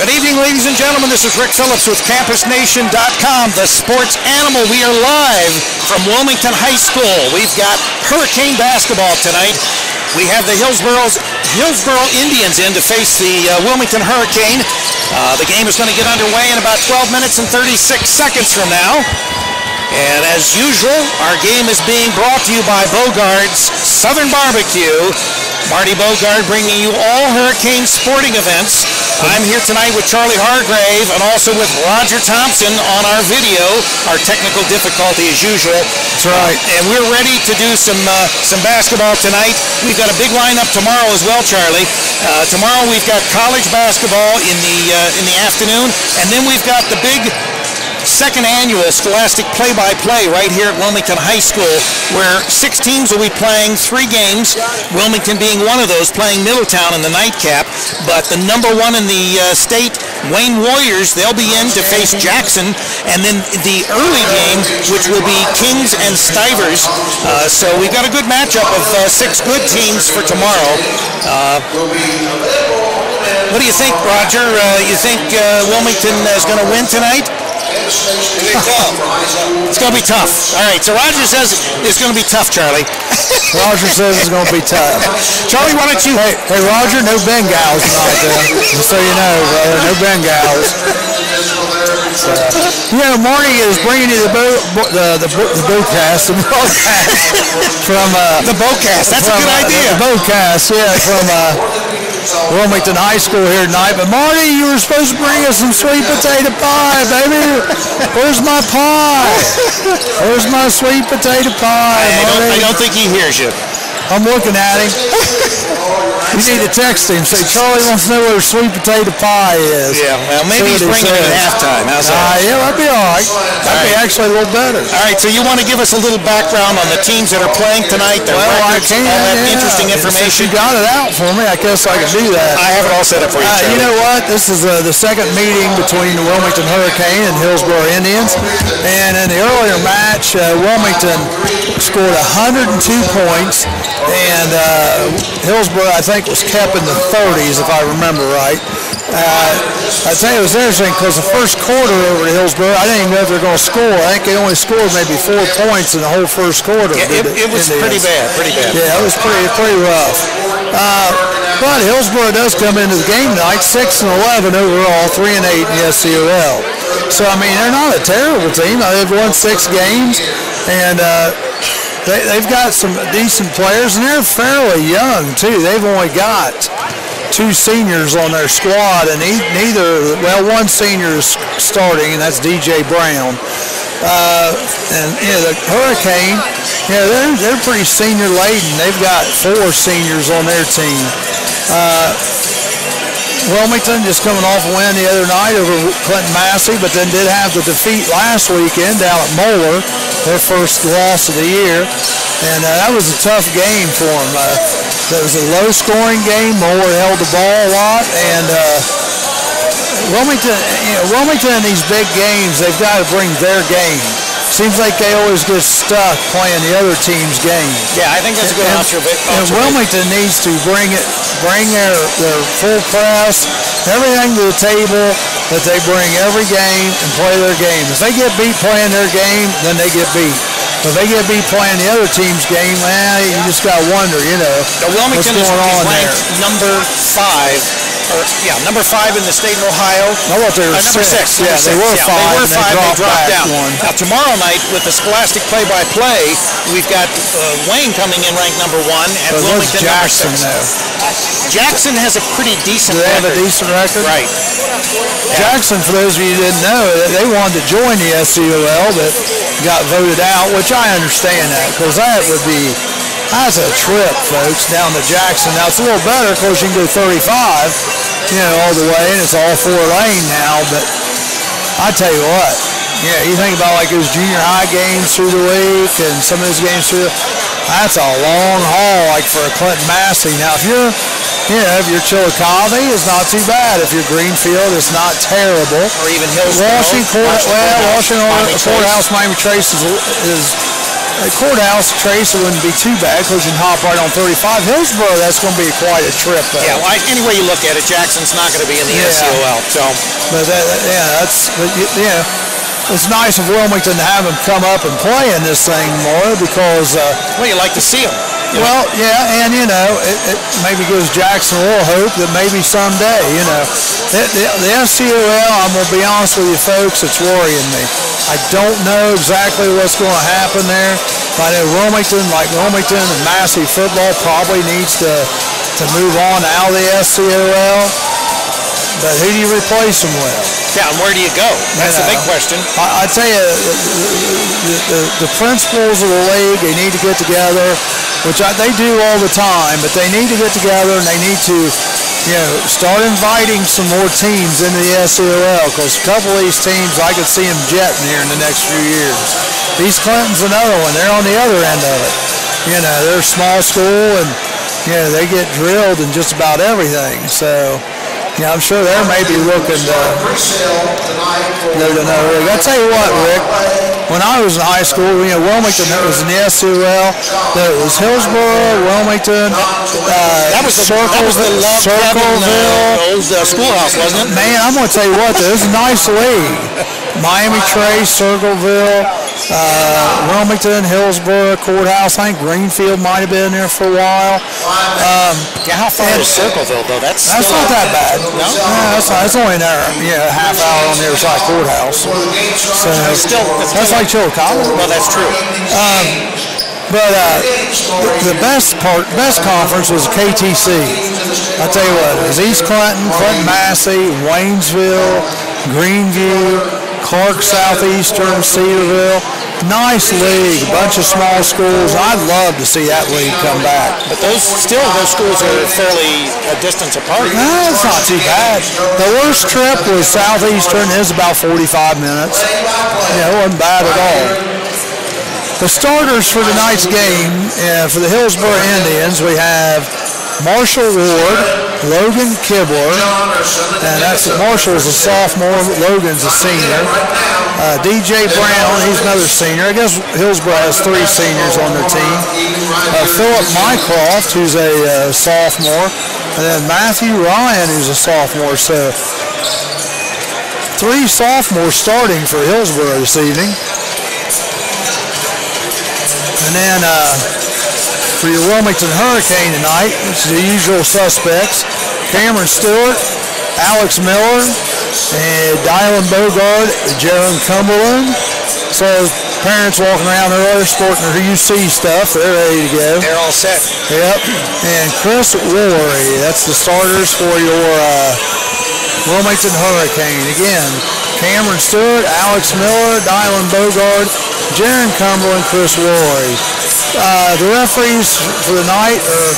Good evening, ladies and gentlemen. This is Rick Phillips with CampusNation.com, the sports animal. We are live from Wilmington High School. We've got Hurricane basketball tonight. We have the Hillsboro Indians in to face the Wilmington Hurricane. The game is going to get underway in about 12 minutes and 36 seconds from now. And as usual, our game is being brought to you by Bogart's Southern Barbecue. Marty Bogart bringing you all Hurricane sporting events. I'm here tonight with Charlie Hargrave and also with Roger Thompson on our video. Our technical difficulty as usual. That's right. And we're ready to do some basketball tonight. We've got a big lineup tomorrow as well, Charlie. Tomorrow we've got college basketball in the afternoon, and then we've got the big second annual Scholastic Play-by-Play right here at Wilmington High School, where 6 teams will be playing 3 games, Wilmington being one of those, playing Middletown in the nightcap. But the number 1 in the state, Wayne Warriors, they'll be in to face Jackson, and then the early game, which will be Kings and Stivers. So we've got a good matchup of 6 good teams for tomorrow. What do you think, Roger? You think Wilmington is going to win tonight? It's going to be tough. All right, so Roger says it's going to be tough, Charlie. Roger says it's going to be tough. Charlie, why don't you... Hey, Roger, no Bengals tonight, just so you know, brother, no Bengals. Marty is bringing you the broadcast from... the broadcast, that's a good idea. The broadcast, yeah, from... Wilmington High School here tonight. But Marty, you were supposed to bring us some sweet potato pie, baby. Where's my pie? Where's my sweet potato pie, I Marty? don't think he hears you. I'm looking at him. You need to text him. Say, Charlie wants to know where sweet potato pie is. Yeah, well, maybe he's bringing it at halftime. How's that? Yeah, that'd be all right. That'd be actually a little better. All right, so you want to give us a little background on the teams that are playing tonight, their records, all that interesting information? You got it out for me. I guess I can do that. I have it all set up for you, Charlie. You know what? This is the second meeting between the Wilmington Hurricane and Hillsboro Indians. And in the earlier match, Wilmington scored 102 points. And Hillsboro, I think, was kept in the 30s, if I remember right. I tell you, it was interesting because the first quarter over to Hillsboro, I didn't even know if they were going to score. I think they only scored maybe 4 points in the whole first quarter. Yeah, it was pretty bad. Yeah, it was pretty rough. But Hillsboro does come into the game tonight, 6-11 overall, 3-8 in the SCOL. So, I mean, they're not a terrible team. They've won 6 games, and they've got some decent players, and they're fairly young, too. They've only got 2 seniors on their squad, and one senior is starting, and that's DJ Brown. And the Hurricane, they're pretty senior laden. They've got 4 seniors on their team. Wilmington just coming off a win the other night over Clinton Massey, but then did have the defeat last weekend down at Moeller, their first loss of the year. And that was a tough game for them. It was a low-scoring game. Moeller held the ball a lot, and Wilmington in these big games, they've got to bring their game. Seems like they always get stuck playing the other team's game. Yeah, I think that's a good observation. And Wilmington needs to bring their full press, everything to the table that they bring every game and play their game. If they get beat playing their game, then they get beat. If they get beat playing the other team's game, man, you just got to wonder, Wilmington is ranked number 5. Number 5 in the state of Ohio. I thought they were number 6. Yeah, they were 5. They were 5. They dropped down. One. Now tomorrow night with the Scholastic Play-by-Play, we've got Wayne coming in ranked number 1 and Wilmington Jackson number 6. Jackson has a pretty decent record. They have a decent record? Right. Jackson, for those of you who didn't know, they wanted to join the SCOL, but got voted out, which I understand that, because that's a trip, folks, down to Jackson. Now, it's a little better because you can go 35, all the way, and it's all 4-lane now. But I tell you what, you think about like those junior high games through the week and some of those games that's a long haul, like for a Clinton Massey. Now, if you're Chillicothe, it's not too bad. If you're Greenfield, it's not terrible. Or even Hillsboro. Washington Courthouse, Miami Trace is Courthouse, Trace, it wouldn't be too bad because you can hop right on 35. Hillsboro, that's going to be quite a trip, though. Yeah, well, any way you look at it, Jackson's not going to be in the SCOL. So, but it's nice of Wilmington to have him come up and play in this thing more because. Well, you like to see him. Well, yeah, and it maybe gives Jackson a little hope that maybe someday, the SCOL, I'm going to be honest with you folks, it's worrying me. I don't know exactly what's going to happen there. I know Wilmington and Massey football probably needs to move on out of the SCOL. But who do you replace them with? Yeah, and where do you go? That's the big question. I tell you, the principals of the league, they need to get together, which they do all the time, but they need to get together and they need to, start inviting some more teams into the SCOL because a couple of these teams, I could see them jetting here in the next few years. East Clinton's another one. They're on the other end of it. They're a small school and, they get drilled in just about everything. So, I'm sure they may be looking to go to another league. I'll tell you what, Rick, when I was in high school, Wilmington was in the SCOL. There was Hillsboro, Wilmington, Circleville. Old schoolhouse, wasn't it? Man, I'm going to tell you what, this is a nice league. Miami Trace, Circleville, Wilmington, Hillsboro, Courthouse. I think Greenfield might have been there for a while. How far is Circleville, though? That's not that bad. No? It's only an hour, a half hour on the other side of Courthouse. So that's like Chillicothe. Well, that's true. But the best conference was KTC. I'll tell you what, it was East Clinton, Clinton Massey, Waynesville, Greenview, Clark Southeastern, Cedarville. Nice league, a bunch of small schools. I'd love to see that league come back. But those schools are fairly a distance apart. No, it's not too bad. The worst trip was Southeastern. It was about 45 minutes. It wasn't bad at all. The starters for tonight's game, for the Hillsboro Indians, we have Marshall Ward, Logan Kibler, and Marshall's a sophomore, Logan's a senior. DJ Brown, he's another senior. I guess Hillsboro has 3 seniors on their team. Philip Mycroft, who's a sophomore, and then Matthew Ryan, who's a sophomore. So 3 sophomores starting for Hillsboro this evening. And then for your Wilmington Hurricane tonight, it's the usual suspects: Cameron Stewart, Alex Miller, and Dylan Bogard, Jaron Cumberland. So parents walking around, they're sporting their UC stuff. They're ready to go. They're all set. Yep. And Chris Woolery, that's the starters for your Wilmington Hurricane. Again, Cameron Stewart, Alex Miller, Dylan Bogard, Jaron Cumberland, Chris Woolery. The referees for the night are...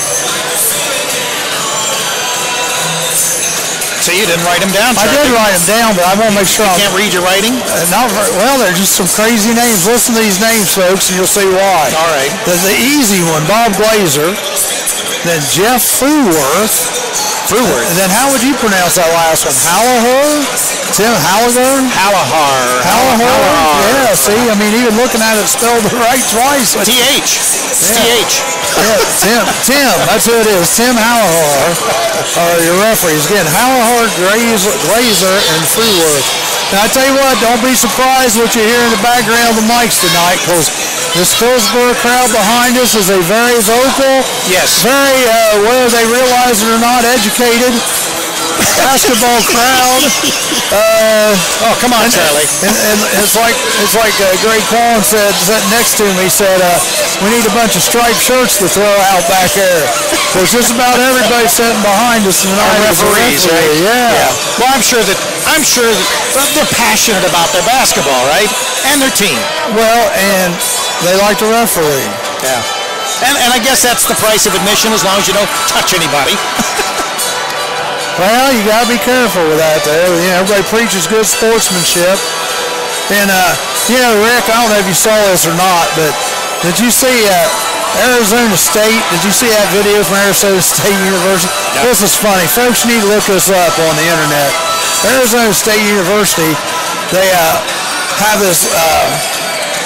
So you didn't write them down, Charlie? I did write them down, but I want to make sure you can't read your writing? Well, they're just some crazy names. Listen to these names, folks, and you'll see why. All right. The easy one, Bob Glazer. Then Jeff Fruworth. And then how would you pronounce that last one? Hallahor? Tim Halliger? Hallahar. Yeah, see, I mean, even looking at it spelled right twice. TH. Yeah. TH. Yeah, Tim, that's who it is. Tim Hallahar are your referees. Again, Hallahar, Glazer, and Fruworth. Now, I tell you what, don't be surprised what you hear in the background of the mics tonight, because this Hillsboro crowd behind us is a very vocal, very, whether they realize it or not, educated basketball crowd. Oh, come on, Charlie. And it's like Greg Quan said, sitting next to me, he said, we need a bunch of striped shirts to throw out back there. There's just about everybody sitting behind us tonight. Referees, right? Yeah. Well, I'm sure that they're passionate about their basketball, right? And their team. Well, and they like to referee. Yeah. And I guess that's the price of admission, as long as you don't touch anybody. Well, you got to be careful with that there. Everybody preaches good sportsmanship. And, Rick, I don't know if you saw this or not, but did you see Arizona State? Did you see that video from Arizona State University? Yep. This is funny. Folks, you need to look this up on the internet. Arizona State University, they have this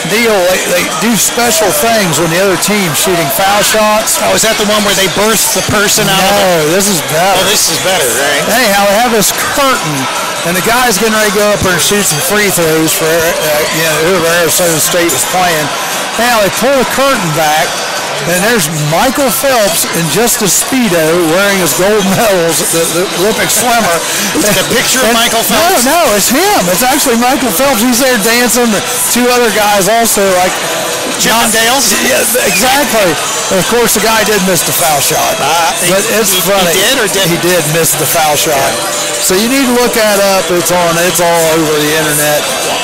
deal. They do special things when the other team's shooting foul shots. Oh, is that the one where they burst the person out? No, this is better. Oh, this is better, right? Anyhow, they have this curtain, and the guy's getting ready to go up there and shoot some free throws for whoever Arizona State was playing. Now they pull the curtain back, and there's Michael Phelps in just a Speedo wearing his gold medals, the Olympic swimmer. It's a picture of Michael Phelps? No, it's him. It's actually Michael Phelps. He's there dancing. The two other guys also, like Chip and Dale's? Yeah, exactly. And of course, the guy did miss the foul shot. But it's funny. He did or didn't? He did miss the foul shot. Yeah. So you need to look that up. It's all over the internet.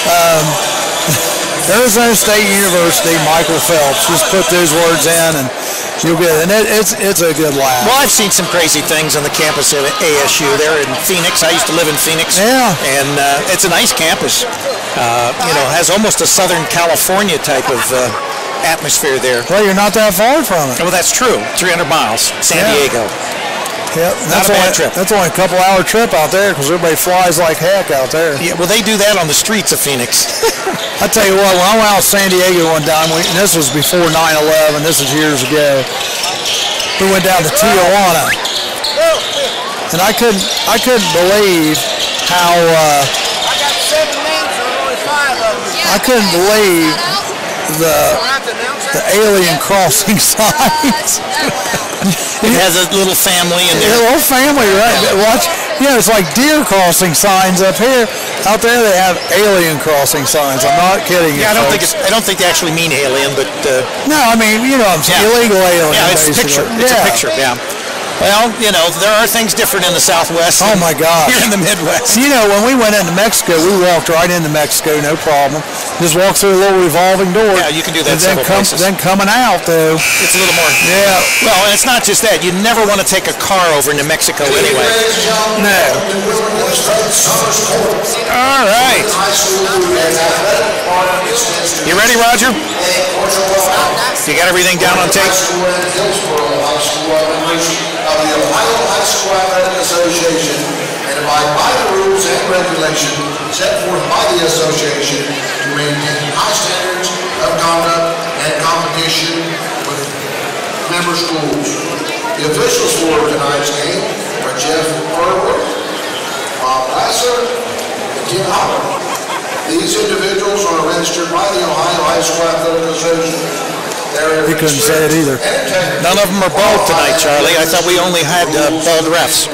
Arizona State University, Michael Phelps. Just put those words in and you'll get it. And it's a good laugh. Well, I've seen some crazy things on the campus at ASU. They're in Phoenix. I used to live in Phoenix. Yeah. And it's a nice campus. Has almost a Southern California type of atmosphere there. Well, you're not that far from it. Well, that's true. 300 miles, San Diego. Yep, not a bad trip. That's only a couple-hour trip out there because everybody flies like heck out there. Yeah, well, they do that on the streets of Phoenix. I tell you what, when I went out to San Diego one time, and this was before 9/11, this was years ago, we went down to Tijuana, and I couldn't believe how I got 7 names, there are only 5 of them. I couldn't believe the alien crossing signs. It has a little family in there. A little family, right? Watch, it's like deer crossing signs up here. Out there, they have alien crossing signs. I'm not kidding you. Yeah, I don't think they actually mean alien, but no, I mean, what I'm saying, illegal alien. Yeah, it's basically. a picture. It's a picture. Yeah. Well, there are things different in the Southwest. Oh my gosh! Here in the Midwest. When we went into Mexico, we walked right into Mexico, no problem. Just walk through a little revolving door. Yeah, you can do that several places. Then coming out, though, it's a little more. Yeah. Well, and it's not just that. You never want to take a car over into Mexico anyway. No. All right. You ready, Roger? You got everything down on tape? Of the Ohio High School Athletic Association and abide by the rules and regulations set forth by the association to maintain high standards of conduct and competition with member schools. The officials for tonight's game are Jeff Burwood, Bob Lasser, and Tim Howard. These individuals are registered by the Ohio High School Athletic Association. He couldn't say it either. None of them are bald tonight, Charlie. I thought we only had bald refs.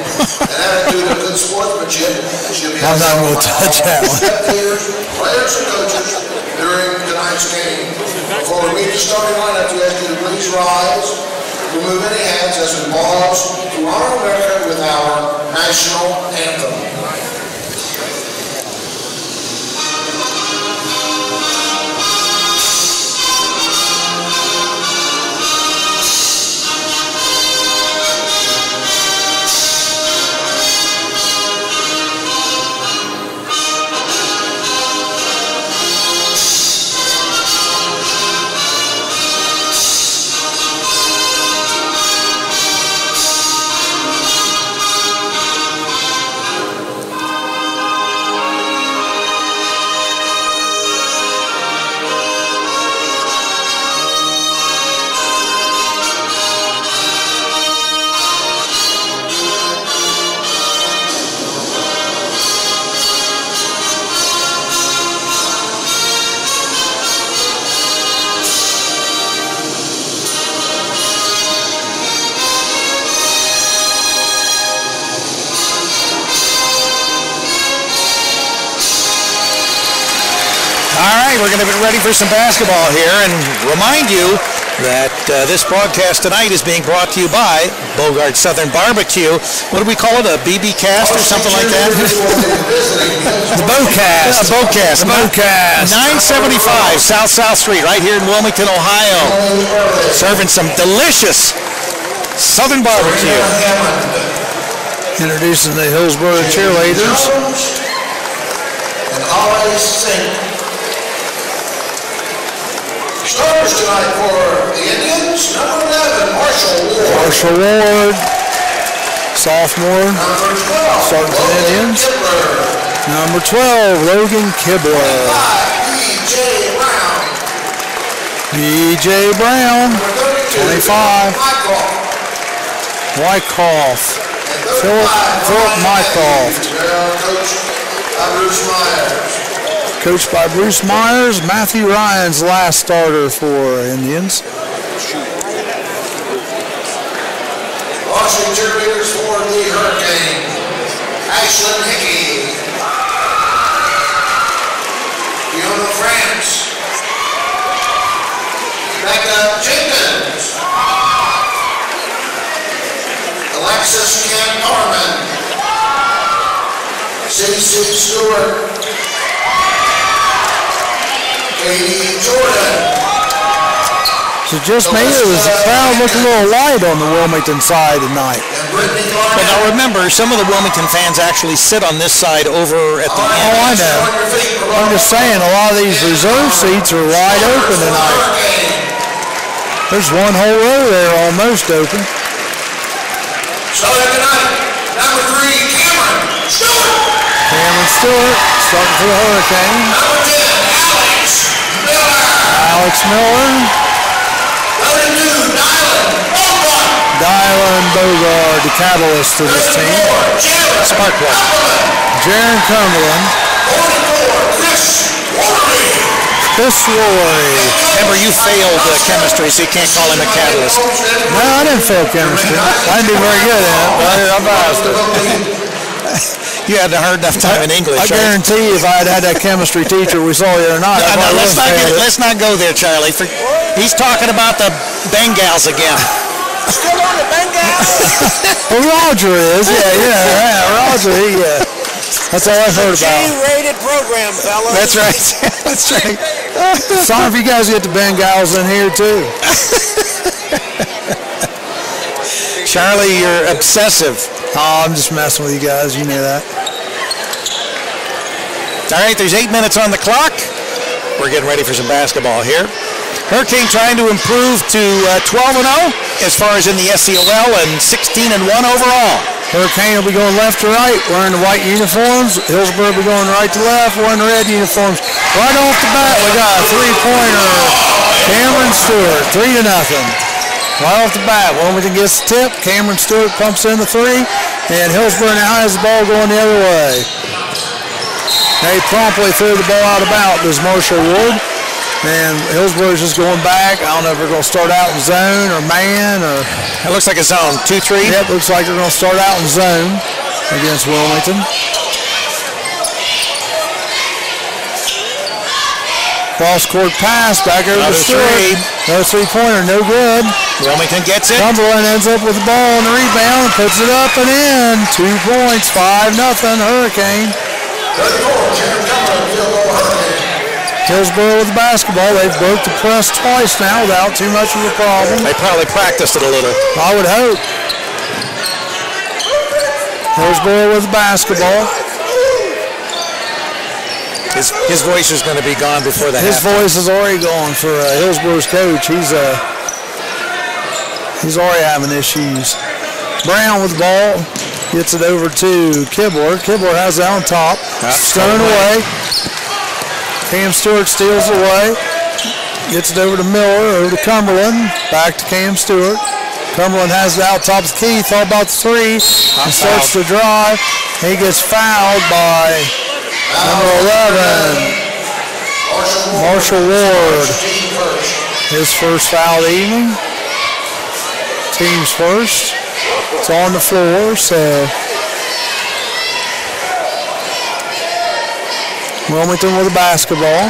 I'm not going to touch that one. Players and coaches during tonight's game. Before we meet the starting lineup, we ask you to please rise, remove any hats as we pause to honor America with our national anthem. We're going to be ready for some basketball here and remind you that this broadcast tonight is being brought to you by Bogart Southern Barbecue. What do we call it? A BB cast or something like that? The Bocast. Bocast. The Bocast. 975 South Street right here in Wilmington, Ohio. Serving some delicious Southern barbecue. Introducing the Hillsboro cheerleaders. And always sing. Starters tonight for the Indians, number 11, Marshall Ward. Marshall Ward, sophomore. Number 12, starting for the Indians. Kibler. Number 12, Logan Kibler. 5, B.J. Brown. E.J. Brown, 25. Wyckoff. Philip Mycroft. Coached by Bruce Myers. Matthew Ryan's last starter for Indians. Varsity cheerleaders for the Hurricane. Ashlyn Hickey. Fiona France. Becca Jenkins. Alexis Ken Norman. C.C. Stewart. Katie Jordan. So just maybe it was the crowd looked a little light on the Wilmington side tonight. But now remember, some of the Wilmington fans actually sit on this side over at the end. Oh, I know. I'm just saying, a lot of these reserve seats are wide open tonight. There's one whole row there almost open. Starting tonight, number 3, Cameron Stewart. Cameron Stewart starting for the Hurricane. Number 10, Alex Miller. Alex Miller. 32, Dylan Bogard, the catalyst to this team. Spark plug. Jaron Cumberland. 44, Chris Rory. Chris Rory. Remember, you failed chemistry, so you can't call him a catalyst. No, I didn't fail chemistry. I didn't do very good at it, but I passed it. You had a hard enough time in English. I guarantee if I had had that chemistry teacher we saw the other night, No, let's not go there, Charlie. He's talking about the Bengals again. Still on the Bengals? Well, Roger is, Roger, that's all I've heard about. G-rated program, fellas. That's right. That's right. Sorry if you guys get the Bengals in here too. Charlie, you're obsessive. Oh, I'm just messing with you guys. You know that. All right, there's 8 minutes on the clock. We're getting ready for some basketball here. Hurricane trying to improve to 12-0 as far as in the SCOL and 16-1 overall. Hurricane will be going left to right, wearing the white uniforms. Hillsborough will be going right to left, wearing the red uniforms. Right off the bat, we got a three-pointer. Cameron Stewart, 3-0. Right off the bat, Wilmington gets the tip. Cameron Stewart pumps in the three, and Hillsborough now has the ball going the other way. They promptly threw the ball out of bounds. Marshall Ward. And Hillsborough is just going back. I don't know if they're going to start out in zone or man or... It looks like a zone, 2-3. Yep, looks like they're going to start out in zone against Wilmington. Cross-court pass back over to Stewart. Another three-pointer, no good. Wilmington gets it. Cumberland ends up with the ball on the rebound, puts it up and in. 2 points, 5-0, Hurricane. Hillsborough with the basketball. They've broke the press twice now without too much of a problem. They probably practiced it a little. I would hope. Hillsborough with the basketball. His voice is going to be gone before the His halftime. voice is already gone for Hillsborough's coach. He's already having issues. Brown with the ball. Gets it over to Kibler. Kibler has it on top. Stone away. Cam Stewart steals away. Gets it over to Miller, over to Cumberland. Back to Cam Stewart. Cumberland has it out top of Keith. All about the three. He starts to drive. He gets fouled by number 11, Marshall Ward. His first foul of the evening. Team's first. It's on the floor, so Wilmington with the basketball.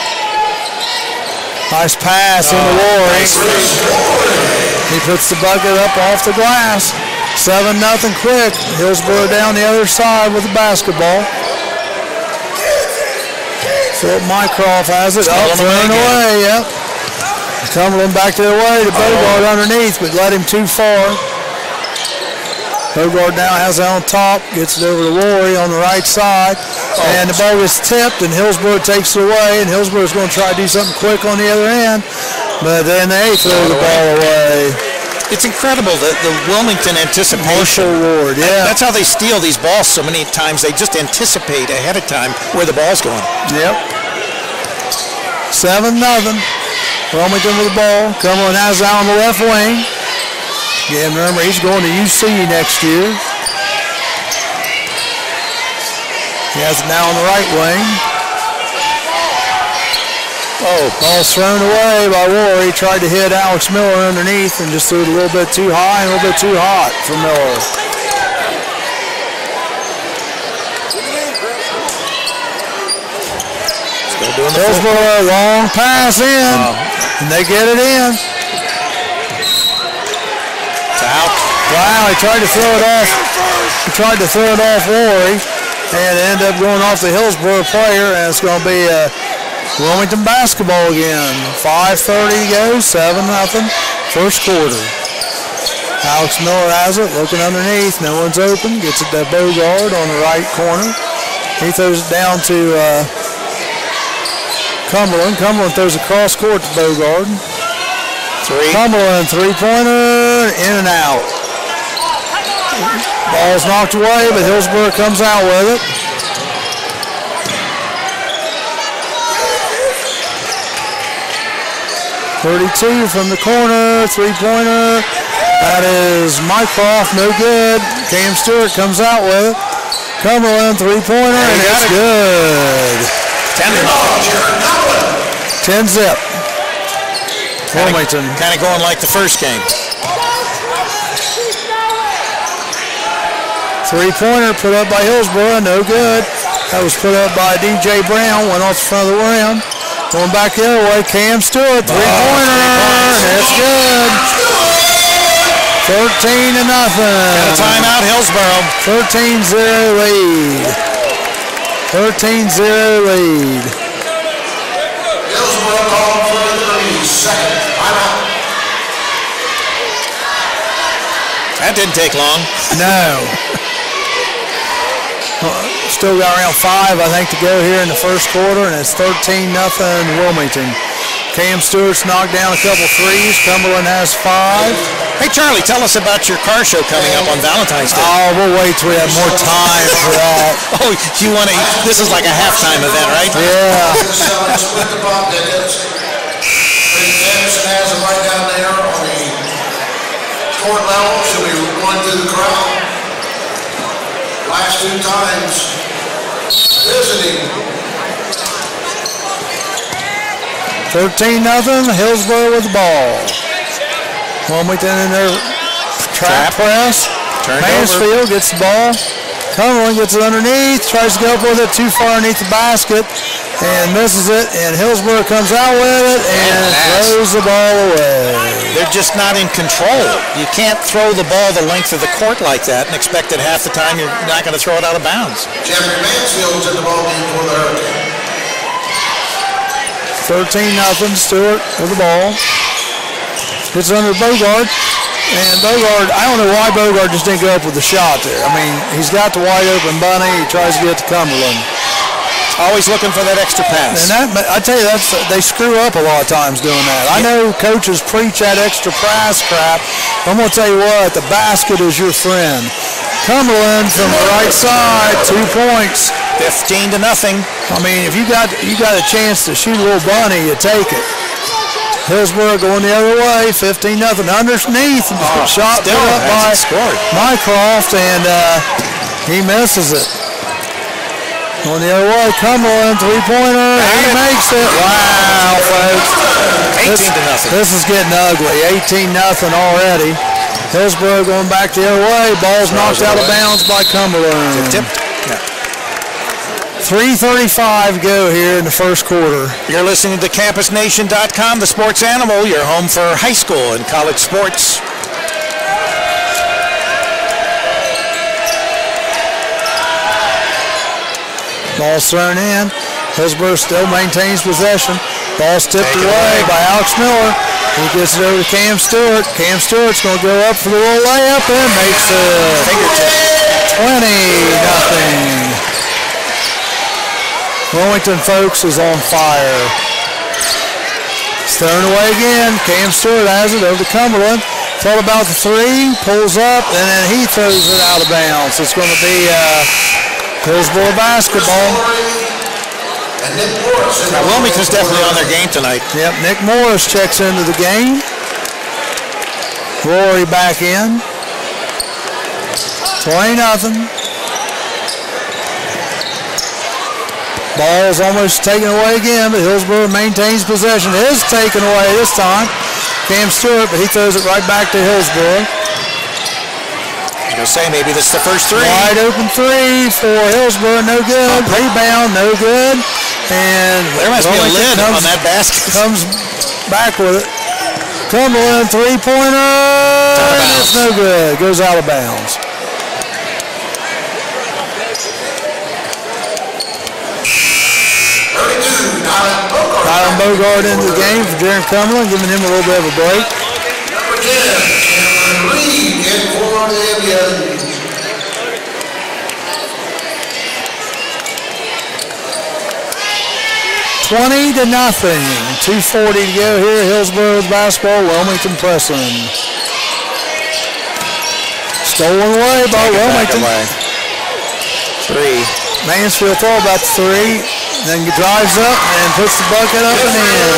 Nice pass into Rory. He puts the bucket up off the glass. 7-0 quick. Hillsborough down the other side with the basketball. Philip Mycroft has it. Up, thrown away, yep. Cumberland back the other way to Bogard underneath, but led him too far. Bogard now has it on top, gets it over to Rory on the right side, and the ball gets tipped, and Hillsborough takes it away, and Hillsborough's going to try to do something quick on the other end, but then they throw the ball away. It's incredible the Wilmington anticipation. Marshall Ward, yeah. That's how they steal these balls so many times. They just anticipate ahead of time where the ball's going. Yep. 7-0. Wilmington with the ball. Cumberland has it out on the left wing. Again, remember, he's going to UC next year. He has it now on the right wing. Oh, ball's thrown away by War. He tried to hit Alex Miller underneath and just threw it a little bit too high and a little bit too hot for Miller. Hillsboro, long pass in, and they get it in. It's out. Wow, he tried to throw it off. He tried to throw it off Rory, and it ended up going off the Hillsboro player, and it's going to be Wilmington basketball again. 5:30 to go, 7-0, first quarter. Alex Miller has it, looking underneath. No one's open. Gets it to Bogard on the right corner. He throws it down to Cumberland. Cumberland throws a cross court to Bogard. Cumberland three-pointer, in and out. Ball's knocked away, but Hillsboro comes out with it. .32 from the corner, three-pointer. That is Mycroft, no good. Cam Stewart comes out with it. Cumberland three-pointer, and it's good. 10-zip. Wilmington. Kind of going like the first game. Three-pointer put up by Hillsboro, no good. That was put up by DJ Brown, went off the front of the rim. Going back the other way, Cam Stewart, three-pointer, and it's good. 13-0. Got a timeout, Hillsboro. 13-0 lead. 13-0 lead. Hillsboro called for the 32nd timeout. That didn't take long. No. Still got around 5, I think, to go here in the first quarter, and it's 13-0 Wilmington. Cam Stewart's knocked down a couple threes. Cumberland has 5. Hey, Charlie, tell us about your car show coming up on Valentine's Day. Oh, we'll wait till we have more time for that. Oh, you want to? This is like a halftime event, right? Yeah. Split the pop tickets. Anderson has them right down there on the court level. She'll be running through the crowd. Last 2 times visiting. 13-0, Hillsboro with the ball. Wilmington in their trap press. Mansfield gets the ball. Cumberland gets it underneath, tries to go up with it too far underneath the basket, and misses it, and Hillsboro comes out with it and throws the ball away. They're just not in control. You can't throw the ball the length of the court like that and expect that half the time you're not going to throw it out of bounds. Jeffrey Mansfield's in the ball game for the Hurricane. 13-0, Stewart with the ball. Gets it under Bogard. And Bogard, I don't know why Bogard just didn't go up with the shot there. I mean, he's got the wide open bunny. He tries to get to Cumberland. Always looking for that extra pass. And that, I tell you, they screw up a lot of times doing that. I know coaches preach that extra pass crap. I'm going to tell you what, the basket is your friend. Cumberland from the right side, 2 points. 15-0. I mean, if you got a chance to shoot a little bunny, you take it. Hillsboro going the other way, 15-0. Underneath, shot put up by Mycroft, and he misses it. Going the other way, Cumberland, three-pointer, he makes it. Wow, folks. 18-0. This is getting ugly, 18-0 already. Hillsboro going back the other way, ball's knocked out of bounds by Cumberland. Tip. 3:35 to go here in the first quarter. You're listening to CampusNation.com, the sports animal, your home for high school and college sports. Ball's thrown in. Hillsboro still maintains possession. Ball's tipped away by Alex Miller. He gets it over to Cam Stewart. Cam Stewart's going to go up for the little layup and makes it 20-0. Wilmington, folks, is on fire. It's thrown away again. Cam Stewart has it over to Cumberland. Thought about the three, pulls up, and then he throws it out of bounds. It's going to be Hillsboro basketball. And Nick Morris. Now, Wilmington's definitely on their game tonight. Yep, Nick Morris checks into the game. Rory back in. 20-0. Ball's almost taken away again, but Hillsboro maintains possession. It is taken away this time. Cam Stewart, but he throws it right back to Hillsboro. I was going to say, maybe this is the first three. Wide open three for Hillsboro, no good. Rebound, no good. And there must be a lid on that basket. Comes back with it. Cumberland, three-pointer. It's no good. Goes out of bounds. Dylan Bogart into the game for Jaron Cumberland, giving him a little bit of a break. Number 10, Cameron Reed in for the Indians. 20-0. 2:40 to go here. Hillsboro with basketball. Wilmington pressing. Stolen away by Wilmington. Three. Mansfield throw about three. Then drives up and puts the bucket up and in.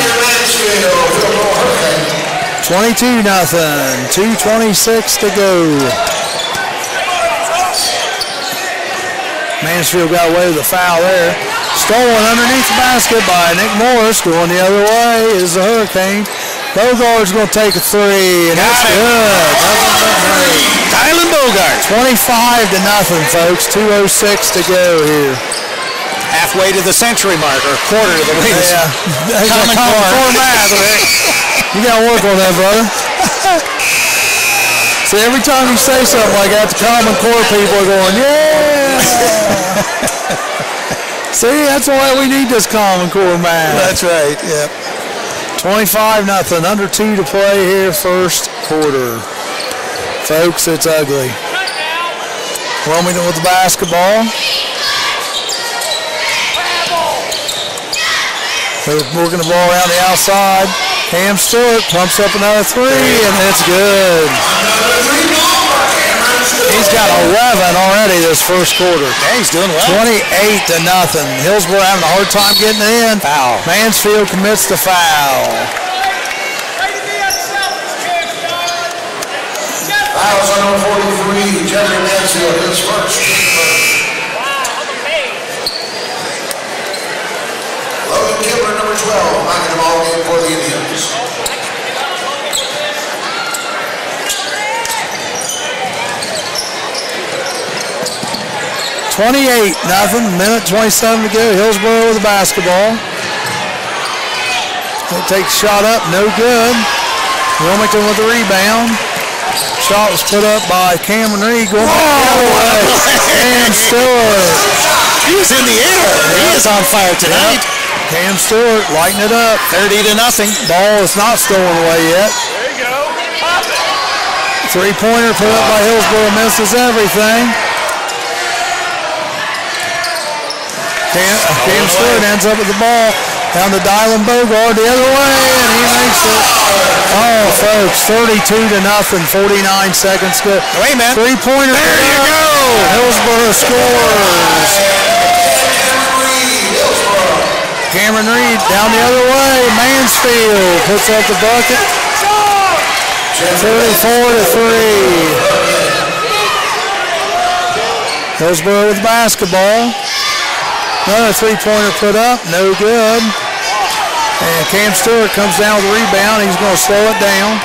22-0. 2:26 to go. Mansfield got away with a foul there. Stolen underneath the basket by Nick Morris. Going the other way is the Hurricane. Bogart's going to take a three, and that's good. Dylan Bogart. 25-0, folks. 2:06 to go here. Halfway to the century mark, or quarter to the way. Yeah. Common Core math, Rick. You got to work on that, brother. See, every time you say something like that, the Common Core people are going, yeah. See, that's why we need this Common Core math. That's right, yep. 25-0, under 2 to play here, first quarter. Folks, it's ugly. Wilmington with the basketball. They're working the ball around the outside. Cam Stewart pumps up another three, and it's good. He's got 11 already this first quarter. Yeah, he's doing well. 28-0. Hillsboro having a hard time getting it in. Foul. Mansfield commits the foul. Fouls on number 43, Jeffrey Mansfield, his first. Logan Kibler, number 12, knocking the ball game for the Indians. 28-0, minute 27 to go. Hillsboro with the basketball. He'll take the shot up, no good. Wilmington with the rebound. Shot was put up by Cameron Reed going the other way. Cam Stewart. He was in the air. He is on fire tonight. Yep. Cam Stewart lighting it up. 30-0. Ball is not stolen away yet. There you go. Pop it. Three-pointer put up by Hillsboro misses everything. Cam Stewart ends up with the ball. Down to Dylan Bogart the other way, and he makes it. Oh, folks, 32-0, 49 seconds to go. Wait a minute. Three-pointer. There you go. Hillsboro scores. Cameron Reed down the other way. Mansfield puts up the bucket. 34-3. Hillsboro with basketball. Another three-pointer put up, no good. And Cam Stewart comes down with the rebound. He's going to slow it down.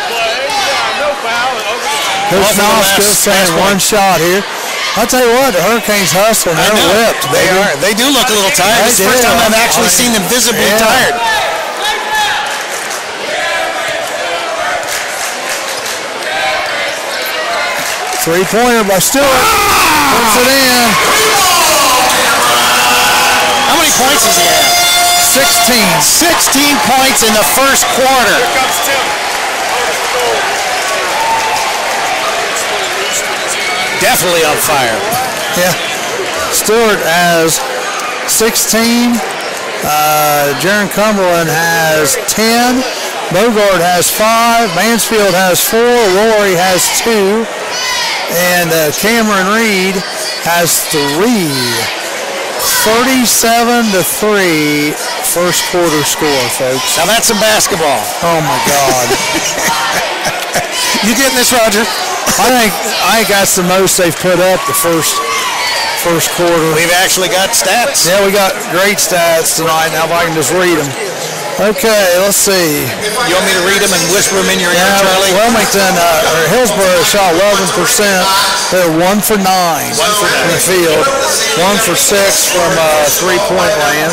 Coach Noska saying one shot here. I'll tell you what, the Hurricanes hustling. They're whipped. They are. They do look a little tired. It's the first time I've actually seen them visibly tired. Three-pointer by Stewart. Puts it in. How many points does he have? 16. 16 points in the first quarter. Here comes Tim. Definitely on fire. Yeah. Stewart has 16. Jaron Cumberland has 10. Bogart has 5. Mansfield has 4. Rory has 2. And Cameron Reed has 3. 37-3 first quarter score, folks. Now that's some basketball. Oh my God. You getting this, Roger? I think that's the most they've put up the first quarter. We've actually got stats. Yeah, we got great stats tonight. Now if I can just read them. Okay, let's see. You want me to read them and whisper them in your ear, Charlie? Wilmington, or Hillsborough shot 11%. They're 1 for 9 from the field. 1 for 6 from three-point land.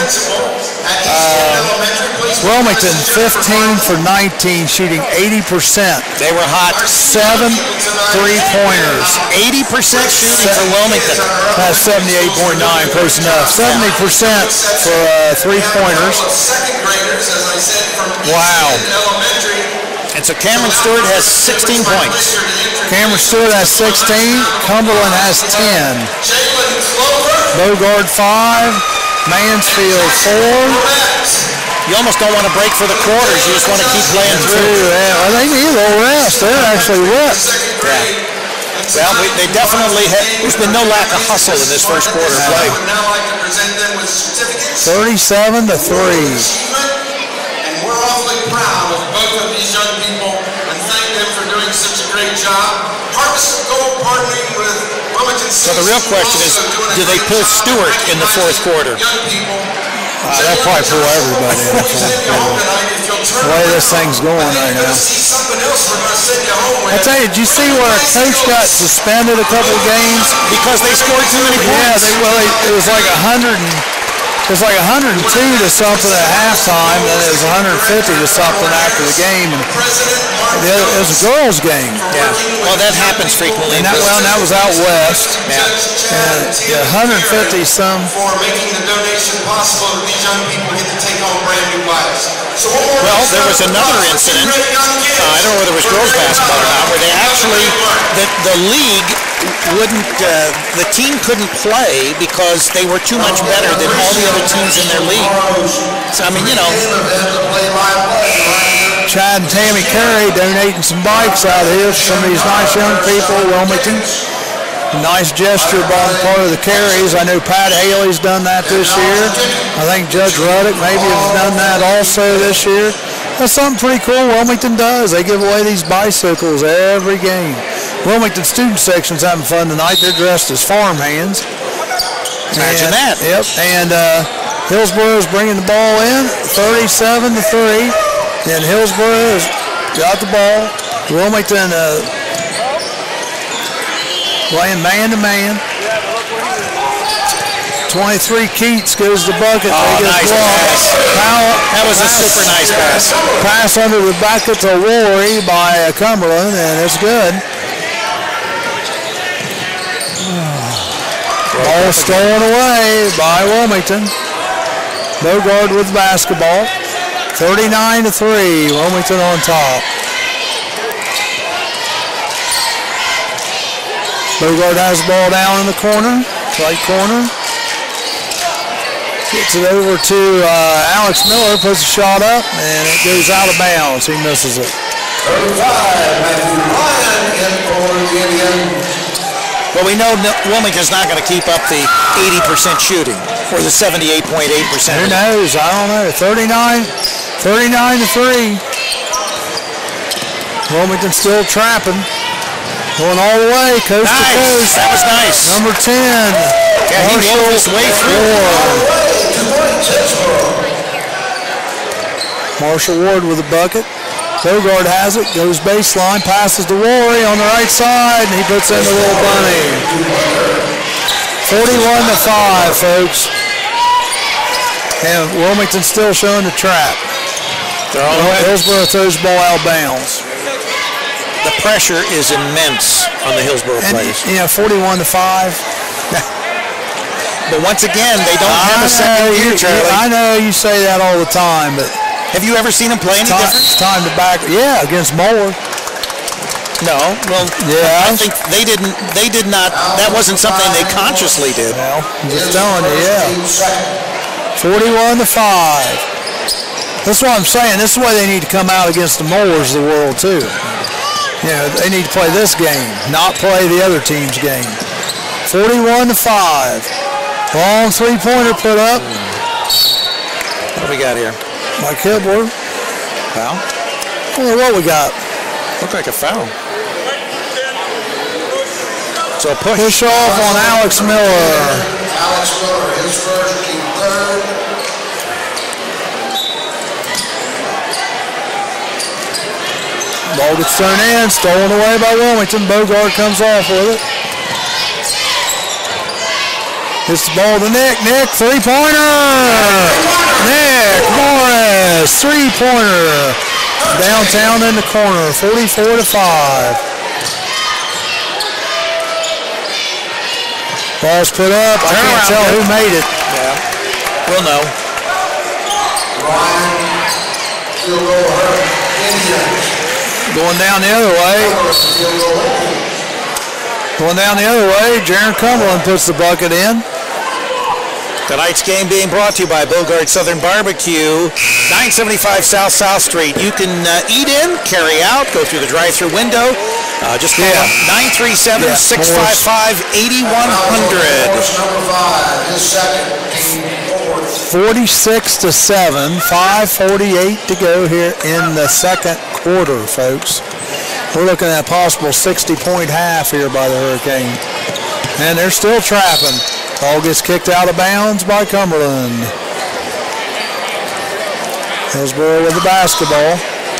Wilmington 15 for 19, shooting 80%. They were hot. 7 three-pointers. 80% shooting for Wilmington. That's 78.9, close enough. 70% for three-pointers. Wow. And so Cameron Stewart has 16 points. Cameron Stewart has 16. Cumberland has 10. Bogard 5. Mansfield 4. You almost don't want to break for the quarters. You just want to keep playing through. Yeah, well, they need a little rest. They're actually wet. Yeah. Well, they definitely have. There's been no lack of hustle in this first quarter play. 37-3. And we're awfully proud of both of these young people and thank them for doing such a great job. Harvest Gold partnering with Wilmington City. So the real question is, do they pull Stewart in the fourth quarter? Young people. They'll probably pull everybody in the fourth quarter. The way this thing's going right now. I tell you, did you see where a coach got suspended a couple of games? Because they scored too many points. Yeah, it was like 102 to something at halftime, then it was 150 to something after the game. And it was a girls' game. Yeah. Well, that happens frequently. And that was out west. Yeah. And 150 some. For making the donation possible that these young people get to take home brand new bikes. So well, there was another incident. I don't know whether it was girls basketball or not, where they actually the league wouldn't. The team couldn't play because they were too much better than all the other teams in their league. So I mean, you know. Chad and Tammy Curry donating some bikes out here for some of these nice young people, Wilmington. Nice gesture by the part of the Carries. I know Pat Haley's done that this year. I think Judge Ruddock maybe has done that also this year. That's something pretty cool Wilmington does. They give away these bicycles every game. Wilmington student section's having fun tonight. They're dressed as farm hands. Imagine that. Yep. And Hillsborough is bringing the ball in, 37-3. And Hillsborough has got the ball. Wilmington playing man-to-man. 23 Keats goes to the bucket. Oh, nice pass. That was a super nice pass. Pass under the bucket to Rory by Cumberland, and it's good. Ball stolen away by Wilmington. Bogard with the basketball. 39-3, Wilmington on top. Bogard has the ball down in the corner, right corner. Gets it over to Alex Miller, puts a shot up, and it goes out of bounds. He misses it. 35, Matthew Ryan in for Indiana. Well, we know Wilmington's not going to keep up the 80% shooting or the 78.8%. Who knows? I don't know. 39-3. Wilmington still trapping. Going all the way, coast to coast. That was nice. Number 10. Yeah, he wove his way through. Marshall Ward with a bucket. Bogard has it, goes baseline, passes to Rory on the right side, and he puts in the little bunny. 41-5, folks. And Wilmington still showing the trap. Hillsborough throws the ball out of bounds. The pressure is immense on the Hillsborough players. 41-5. But once again, they don't have a second year, Charlie. I know you say that all the time, but have you ever seen them play any different? It's time to back. Yeah, against Moore. No, well, yeah. I think they did not. That wasn't something they consciously did. Well, I'm just telling you, yeah. 41-5. That's what I'm saying. This is why they need to come out against the Moors of the world too. You know, they need to play this game, not play the other team's game. 41-5. Long three-pointer put up. What do we got here? Mike Hilbert. Foul? I wonder what we got. Looked like a foul. So a push off on Alex Miller. Alex Miller, his first, team third. Ball gets thrown in, stolen away by Wilmington. Bogart comes off with it. Hits the ball to Nick. Nick, three-pointer. Nick Morris, three-pointer. Downtown in the corner, 44-5. Ball's put up. I can't tell who made it. Yeah, we'll know. Ryan, field goal hurt. Indians. Going down the other way. Going down the other way. Jaron Cumberland puts the bucket in. Tonight's game being brought to you by Bogart Southern Barbecue, 975 South South Street. You can eat in, carry out, go through the drive-through window. Just call up 937-655-8100. Number 5, his second, team fourth. 46-7, 5:48 to go here in the second quarter, folks. We're looking at a possible 60-point half here by the Hurricane. And they're still trapping. Ball gets kicked out of bounds by Cumberland. Hillsboro with the basketball.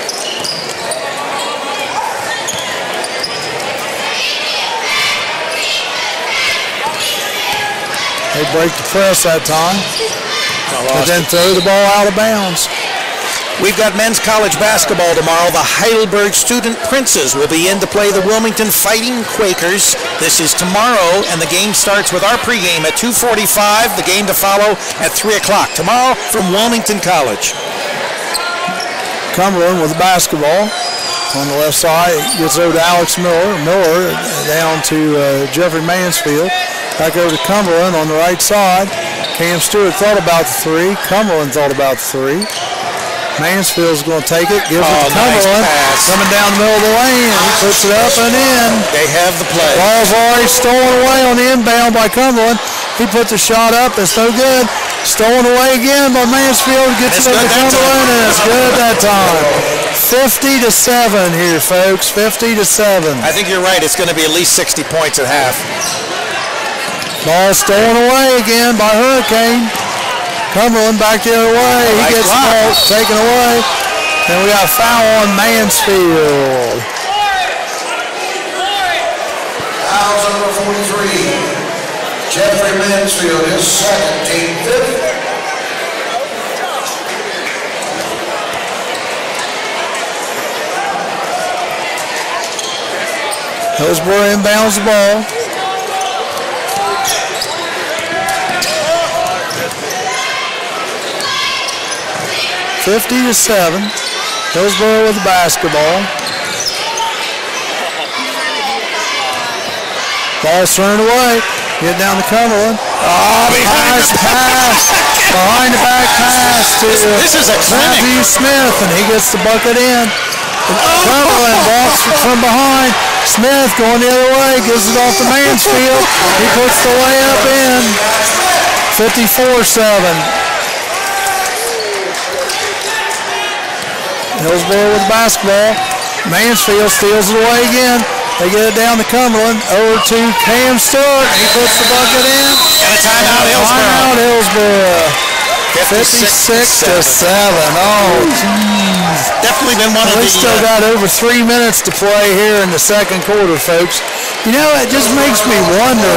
They break the press that time, but then throw the ball out of bounds. We've got men's college basketball tomorrow. The Heidelberg Student Princes will be in to play the Wilmington Fighting Quakers. This is tomorrow, and the game starts with our pregame at 2:45. The game to follow at 3 o'clock tomorrow from Wilmington College. Cumberland with the basketball on the left side. Gets over to Alex Miller. Miller down to Jeffrey Mansfield. Back over to Cumberland on the right side. Cam Stewart thought about the three. Cumberland thought about the three. Mansfield's going to take it. Gives it to Cumberland. Nice coming down the middle of the lane. He puts it up and in. They have the play. Ball's already stolen away on the inbound by Cumberland. He puts the shot up. It's no good. Stolen away again by Mansfield. Gets it up to Cumberland, and it's good that time. 50-7 here, folks. 50-7. I think you're right. It's going to be at least 60 points at half. Ball stolen away again by Hurricane. Cumberland back the other way. He gets the ball taken away. And we got a foul on Mansfield. Fouls number 43. Jeffrey Mansfield, his second, team fifth. Hillsboro inbounds the ball. (50-7). Hillsboro with the basketball. Ball's thrown away. Get down to Cumberland. Oh, behind the pass. Behind the back pass to Matthew Smith, and he gets the bucket in. Cumberland walks from behind. Smith going the other way, gives it off to Mansfield. He puts the layup in. 54-7. Hillsboro with the basketball. Mansfield steals it away again. They get it down to Cumberland. Over to Cam Stewart. He puts the bucket in. And a timeout, Hillsboro. Timeout, Hillsboro. 56-7. Oh, geez. Definitely been one of the... We still got over 3 minutes to play here in the second quarter, folks. You know, it just makes me wonder.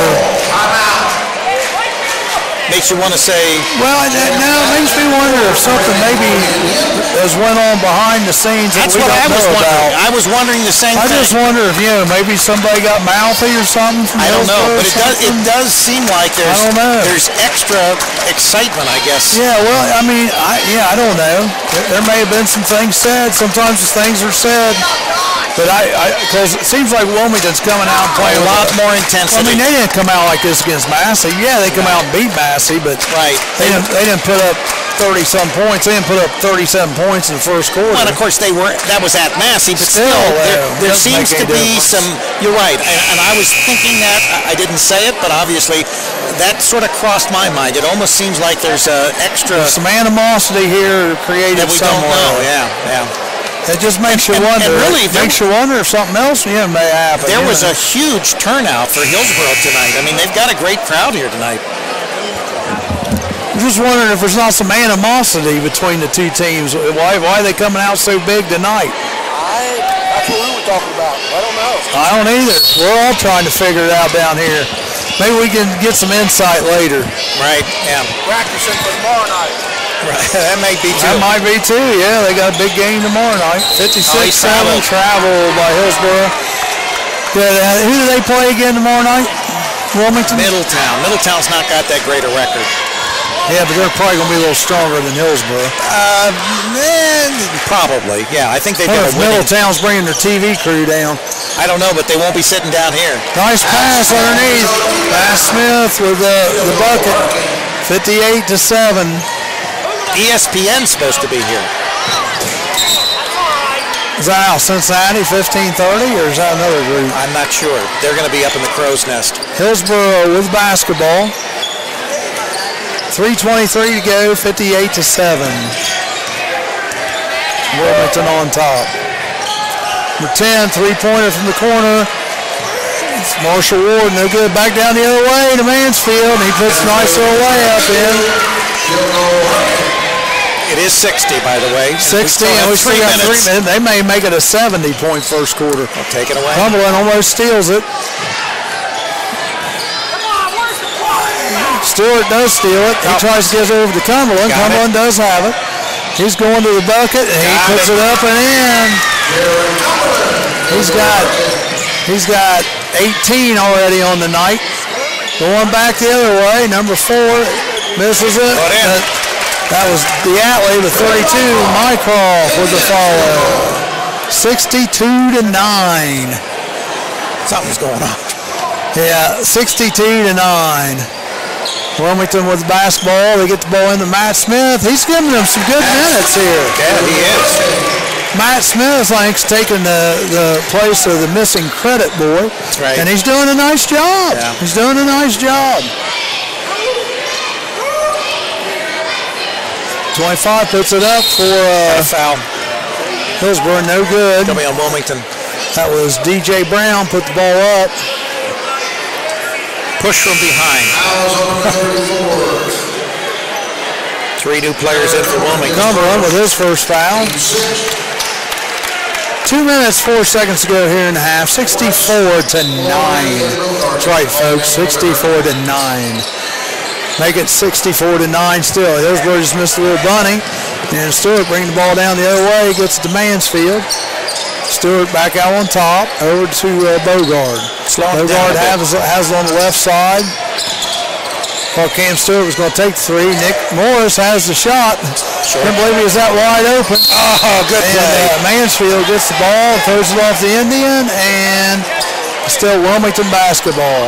Makes you want to say... Well, no, it makes me wonder if something maybe has went on behind the scenes that That's we what don't I was know wondering. about. I was wondering the same I thing. just wonder if, maybe somebody got mouthy or something from I don't know, Hillsboro but it does seem like there's extra excitement, I guess. Yeah, well, I mean, I don't know. There may have been some things said. Sometimes things are said But because it seems like Wilmington's coming out and playing a lot more intensity. I mean, they didn't come out like this against Massey. Yeah, they come out and beat Massey, but they didn't put up 30-some points. They didn't put up 37 points in the first quarter. Well, and of course, that was at Massey, but still there seems to be some, you're right, and I was thinking that, I didn't say it, but obviously that sort of crossed my mind. It almost seems like there's there's some animosity here created that we somewhere. Don't know, yeah. It just makes you wonder. And really, makes you wonder if something else may happen. There was a huge turnout for Hillsboro tonight. I mean, they've got a great crowd here tonight. I'm just wondering if there's not some animosity between the two teams. Why are they coming out so big tonight? That's what we were talking about. I don't know. I don't either. We're all trying to figure it out down here. Maybe we can get some insight later. Right, yeah. Practicing for tomorrow night. Right, that might be too. That might be too, yeah. They got a big game tomorrow night. 56-7 travel by Hillsboro. Yeah, who do they play again tomorrow night? Wilmington? Middletown. Middletown's not got that great a record. Yeah, but they're probably going to be a little stronger than Hillsboro. Probably, yeah. I think they've got a winning. Middletown's bringing their TV crew down. I don't know, but they won't be sitting down here. Nice pass underneath. Bass Smith with the bucket. 58-7. ESPN's supposed to be here. Is that out Cincinnati 15-30 or is that another group? I'm not sure. They're going to be up in the crow's nest. Hillsboro with basketball. 3:23 to go, 58-7. Wilmington on top. Number 10, three-pointer from the corner. It's Marshall Ward, no good. Back down the other way to Mansfield. He puts a nice little layup in. It is 60, by the way. 60, and we still got 3 minutes. They may make it a 70-point first quarter. I'll take it away. Cumberland almost steals it. Stewart does steal it. He tries to get it over to Cumberland. Cumberland does have it. He's going to the bucket, and he puts it up and in. He's got 18 already on the night. Going back the other way, number 4 misses it. That was the Atley with 32. Mycroft with the follow. 62-9. Something's going on. Yeah, 62-9. Wilmington with basketball. They get the ball into Matt Smith. He's giving them some good minutes here. Yeah, he is. Matt Smith, I think, is taking the place of the missing credit boy. That's right. And he's doing a nice job. Yeah. He's doing a nice job. 25 puts it up for foul. Hillsboro, no good. Coming on Wilmington. That was DJ Brown, put the ball up. Push from behind. 3 new players in for Wilmington. Cumberland with his first foul. 2 minutes, 4 seconds to go here in the half. 64-9. That's right, folks. 64-9. Make it 64-9 still. Hillsboro just missed a little bunny. And Stewart bringing the ball down the other way. Gets it to Mansfield. Stewart back out on top. Over to Bogard. Bogard has it on the left side. Well, Cam Stewart was going to take 3. Nick Morris has the shot. Can't believe he was that wide open. Oh, good play. Mansfield gets the ball, throws it off the Indian, and still Wilmington basketball.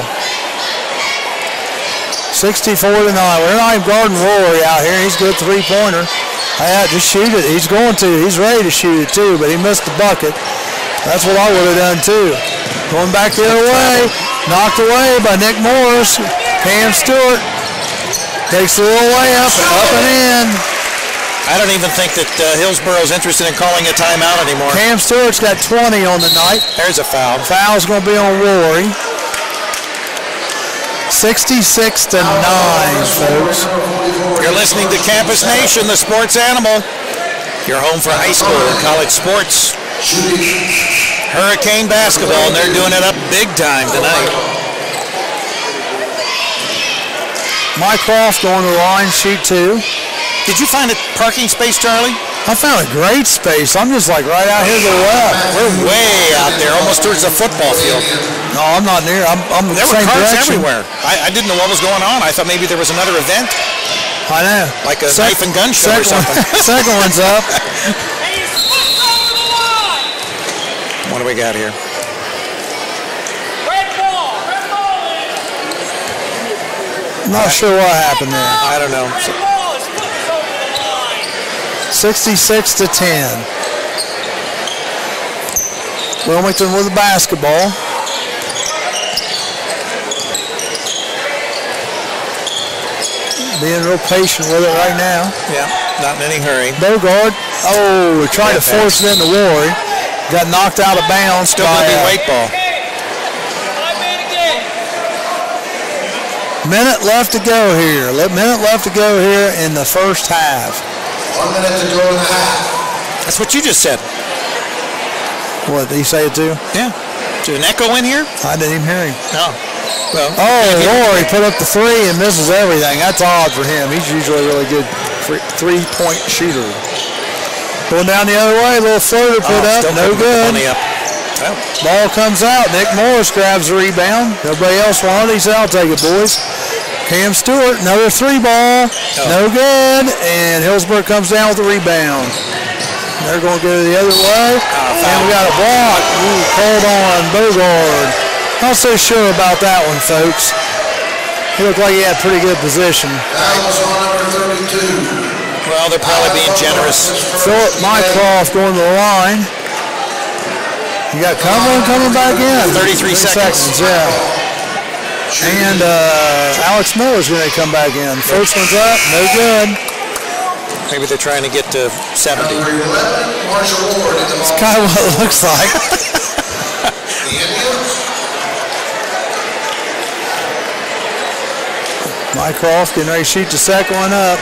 64-9. We're not even guarding Rory out here. He's a good three-pointer. Yeah, just shoot it. He's going to. He's ready to shoot it too, but he missed the bucket. That's what I would have done too. Going back the other way. Knocked away by Nick Morris. Cam Stewart takes the little layup and up and in. I don't even think that Hillsboro's interested in calling a timeout anymore. Cam Stewart's got 20 on the night. There's a foul. Foul's going to be on Rory. 66-9, folks. You're listening to Campus Nation, the sports animal. Your home for high school and college sports. Hurricane basketball, and they're doing it up big time tonight. Mycroft going to the line, shoot 2. Did you find a parking space, Charlie? I found a great space. I'm just like right out here to the left. We're way out there, almost towards the football field. No, I'm not near. I'm there were cars everywhere. I didn't know what was going on. I thought maybe there was another event. I know. Like a knife and gun show or something. Second one's up. What do we got here? Red ball. Not sure what happened there. I don't know. Red ball. His foot is over the line. 66-10. Wilmington with the basketball. Being real patient with it right now. Yeah, not in any hurry. Bogard, tried to force it into Rory. Got knocked out of bounds. Still going to be weight ball. 5 man again. Minute left to go here. Minute left to go here in the first half. 1 minute to go in the half. That's what you just said. What, did he say it too? Yeah. Is there an echo in here? I didn't even hear him. No. Well, Rory put up the three and misses everything. That's odd for him. He's usually a really good three-point shooter. Going down the other way, a little floater put up, no good. Well, Ball comes out. Nick Morris grabs the rebound. Nobody else wanted it. He said, I'll take it, boys. Cam Stewart, another three ball. No good. And Hillsborough comes down with the rebound. They're going to go the other way. And we got a block. Called on Bogard. Not so sure about that one, folks. He looked like he had pretty good position. That was on number 32. well, they're probably being generous. Philip Mycroft going to the line. You got Cumberland coming back in. 33 seconds. Yeah. And Alex Miller's going to come back in. First one's up, no good. Maybe they're trying to get to 70. Number 11, Marshall Ward at the It's ball. kind of what it looks like. The Indians. Mycroft getting ready to shoot the second one up.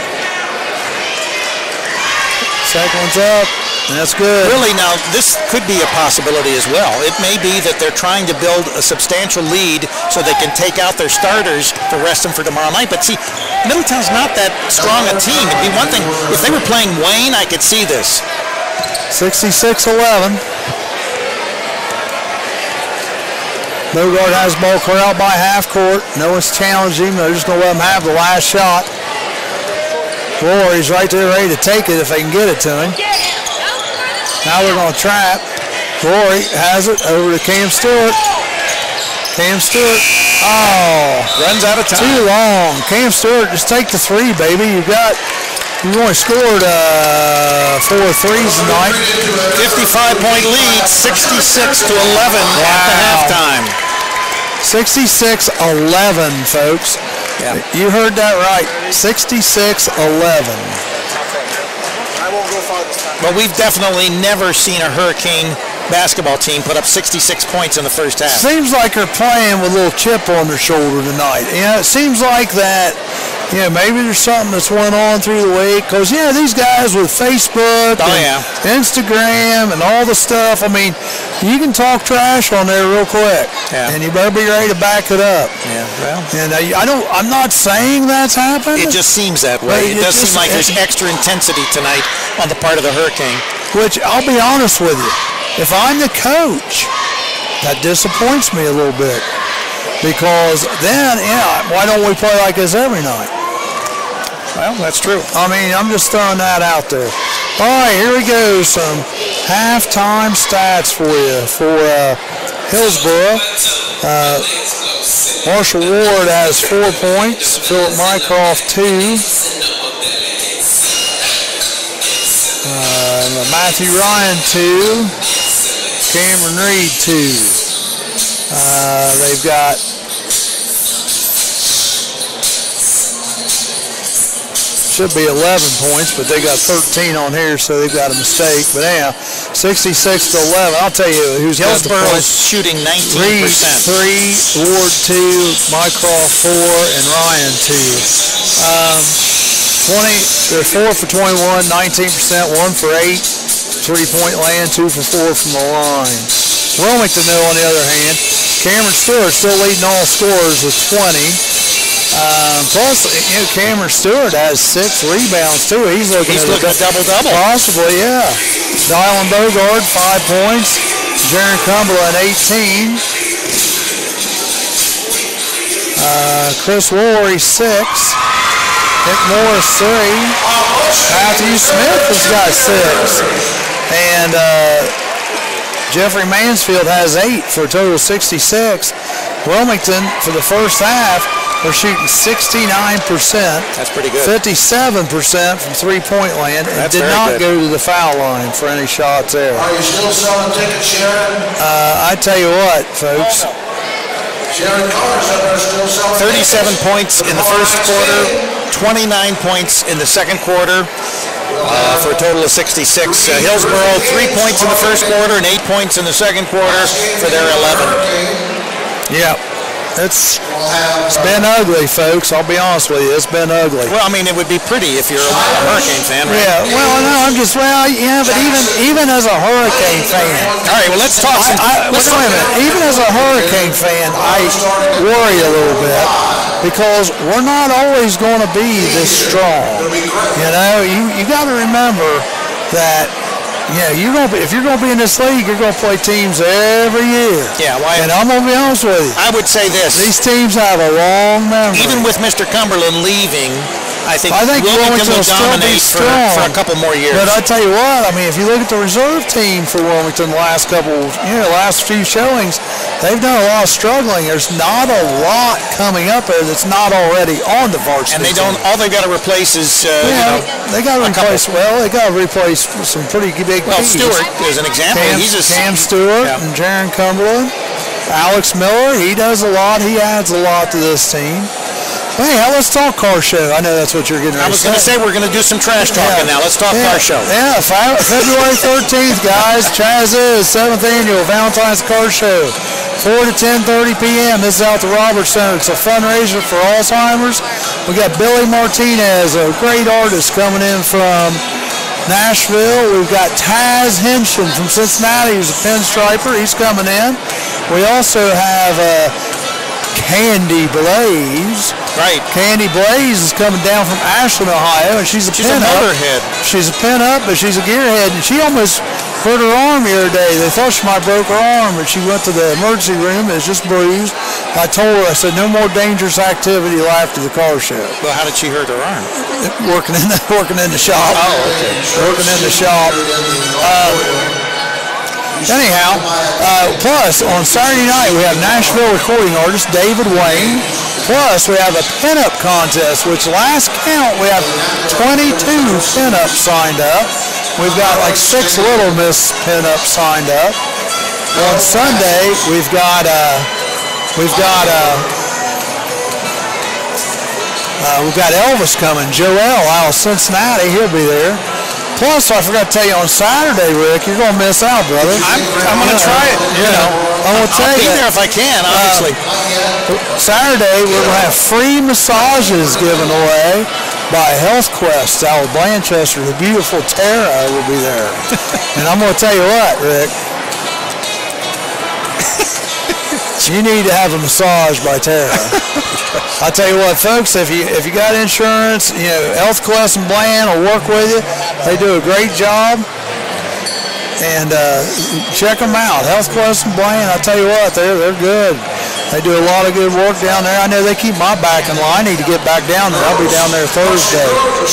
Second one's up, and that's good. Really, now, this could be a possibility as well. It may be that they're trying to build a substantial lead so they can take out their starters to rest them for tomorrow night. But see, Middletown's not that strong a team. It'd be one thing, if they were playing Wayne, I could see this. 66-11. Bogard has the ball corralled by half court. No one's challenging him. They're just going to let him have the last shot. Rory's right there ready to take it if they can get it to him. Now they're going to trap. Rory has it over to Cam Stewart. Cam Stewart. Oh, Runs out of time. too long. Cam Stewart, just take the three, baby. You've only scored 4 threes tonight. 55-point lead, 66-11 at the halftime. 66-11, folks. Yeah. You heard that right. 66-11. But we've definitely never seen a Hurricane basketball team put up 66 points in the first half. Seems like they're playing with a little chip on their shoulder tonight. It seems like that. Maybe there's something that's went on through the week. Because, these guys with Facebook and Instagram and all the stuff, I mean, you can talk trash on there real quick. Yeah. And you better be ready to back it up. Yeah, well. And I'm not saying that's happened. It just seems that way. It does seem like there's extra intensity tonight on the part of the Hurricane. Which, I'll be honest with you, if I'm the coach, that disappoints me a little bit. Because then, why don't we play like this every night? Well, that's true. I mean, I'm just throwing that out there. All right, here we go. Some halftime stats for you for Hillsborough. Marshall Ward has 4 points. Philip Mycroft 2. Matthew Ryan 2. Cameron Reed 2. They've got should be 11 points, but they got 13 on here, so they've got a mistake. But anyhow, 66-11. I'll tell you who's got the Hillsborough is points. shooting 19%. Reed 3, Ward 2, Mycroft 4, and Ryan 2. They're 4 for 21, 19%, 1 for 8, 3-point land, 2 for 4 from the line. Wilmington, though, on the other hand, Cameron Stewart still leading all scorers with 20. Plus, Cameron Stewart has 6 rebounds, too. He's looking at a double-double. Possibly, yeah. Dylan Bogard, 5 points. Jaron Cumberland, 18. Chris Rory, 6. Nick Morris, 3. Matthew Smith has got 6. And Jeffrey Mansfield has 8 for a total of 66. Wilmington, for the first half, they're shooting 69%. That's pretty good. 57% from three-point land, and That's did very not good. go to the foul line for any shots there. Are you still selling tickets, Sharon? I tell you what, folks. Sharon Colors up there still selling 37 tickets. points in the first quarter, 29 points in the second quarter, for a total of 66. Hillsborough, 3 points in the first quarter and 8 points in the second quarter for their 11. Yeah, it's been ugly, folks. I'll be honest with you. It's been ugly. Well, I mean, it would be pretty if you're a Hurricane fan, right? Yeah, well, no, I'm just, well, yeah, but even as a Hurricane fan, All right, well, let's talk some. wait a minute. Even as a Hurricane fan, I worry a little bit because we're not always going to be this strong. You know, you got to remember that. Yeah, if you're going to be in this league, you're going to play teams every year. Yeah, why? And I'm going to be honest with you. I would say this. These teams have a long memory. Even with Mr. Cumberland leaving, I think Wilmington Wilmington will will still be dominate for strong. a couple more years. But I tell you what, I mean, if you look at the reserve team for Wilmington the last few showings, they've done a lot of struggling. There's not a lot coming up there that's not already on the varsity. And they don't. All they've got to replace is, they got to replace. Well, they got to replace some pretty big. Well, pieces. Stewart is an example. Cam Stewart and Jaron Cumberland. Alex Miller, he does a lot. He adds a lot to this team. Well, hey, let's talk car show. I know that's what you're getting ready I was going to say we're going to do some trash talking now. Let's talk car show. Yeah, February 13th, guys. Chaz's 7th annual Valentine's Car Show. 4 to 10:30 p.m. This is out at the Roberts Center. It's a fundraiser for Alzheimer's. We got Billy Martinez, a great artist, coming in from Nashville. We've got Taz Henshin from Cincinnati, who's a pinstriper. He's coming in. We also have Candy Blaze. Right. Candy Blaze is coming down from Ashland, Ohio, and she's a She's a pin-up. motorhead. She's a pin-up, but she's a gearhead, and she almost hurt her arm the other day. They thought she might broke her arm, but she went to the emergency room. It's just bruised. I told her, I said, no more dangerous activity till after the car show. Well, how did she hurt her arm? Working in the shop. Oh, okay. Working in the shop. Anyhow, plus on Saturday night we have Nashville recording artist David Wayne. Plus we have a pinup contest, which last count we have 22 pinups signed up. We've got like 6 Little Miss pinups signed up. On Sunday we've got Elvis coming. Joel out of Cincinnati, he'll be there. Plus, I forgot to tell you, on Saturday, Rick, you're going to miss out, brother. I'm going to try it. I'm going to tell I'll you. be there if I can, obviously. Saturday, we're going to have free massages given away by Health Quest out of Blanchester. The beautiful Tara will be there. And I'm going to tell you what, Rick. You need to have a massage by Tara. I'll tell you what, folks, if you got insurance, Health Quest and Bland will work with you. They do a great job. And check them out. Health Quest and Bland, I'll tell you what, they're good. They do a lot of good work down there. I know they keep my back in line. I need to get back down there. I'll be down there Thursday.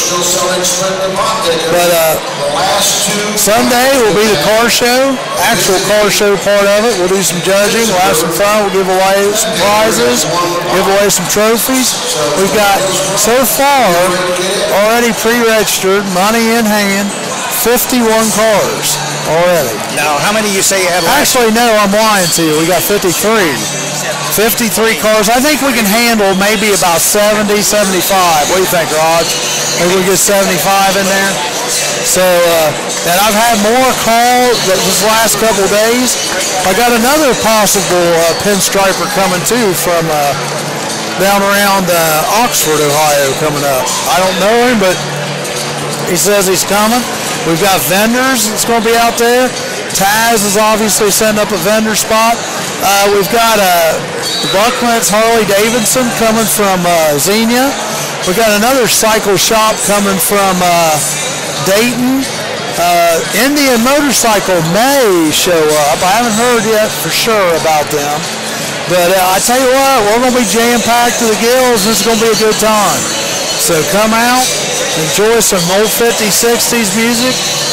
But Sunday will be the car show, actual car show part of it. We'll do some judging. We'll have some fun. We'll give away some prizes, give away some trophies. We've got, so far, already pre-registered, money in hand, 51 cars already. Now, how many you say you have left? Actually, no, I'm lying to you. We got 53. 53 cars. I think we can handle maybe about 70, 75. What do you think, Raj? Maybe we get 75 in there? So, and I've had more calls this last couple of days. I got another possible pinstriper coming too from down around Oxford, Ohio, coming up. I don't know him, but he says he's coming. We've got vendors that's going to be out there. Taz is obviously setting up a vendor spot. We've got Buckland's Harley Davidson coming from Xenia. We've got another cycle shop coming from Dayton. Indian Motorcycle may show up. I haven't heard yet for sure about them. But I tell you what, we're going to be jam-packed to the gills. This is going to be a good time. So come out, enjoy some old 50s, 60s music.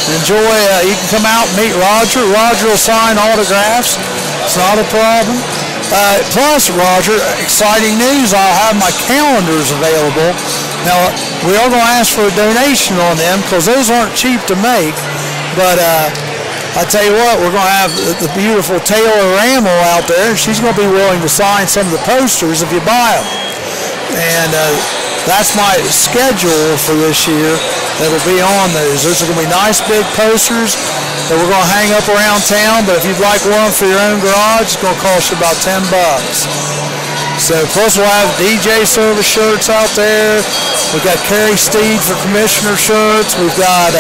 Enjoy. You can come out and meet Roger. Roger will sign autographs. It's not a problem. Plus, Roger, exciting news. I'll have my calendars available. Now, we are going to ask for a donation on them because those aren't cheap to make. But I tell you what, we're going to have the beautiful Taylor Rammel out there. She's going to be willing to sign some of the posters if you buy them. And that's my schedule for this year that'll be on those. Those are going to be nice big posters that we're going to hang up around town, but if you'd like one for your own garage, it's going to cost you about $10. So plus we'll have DJ service shirts out there. We've got Kerry Steed for commissioner shirts. We've got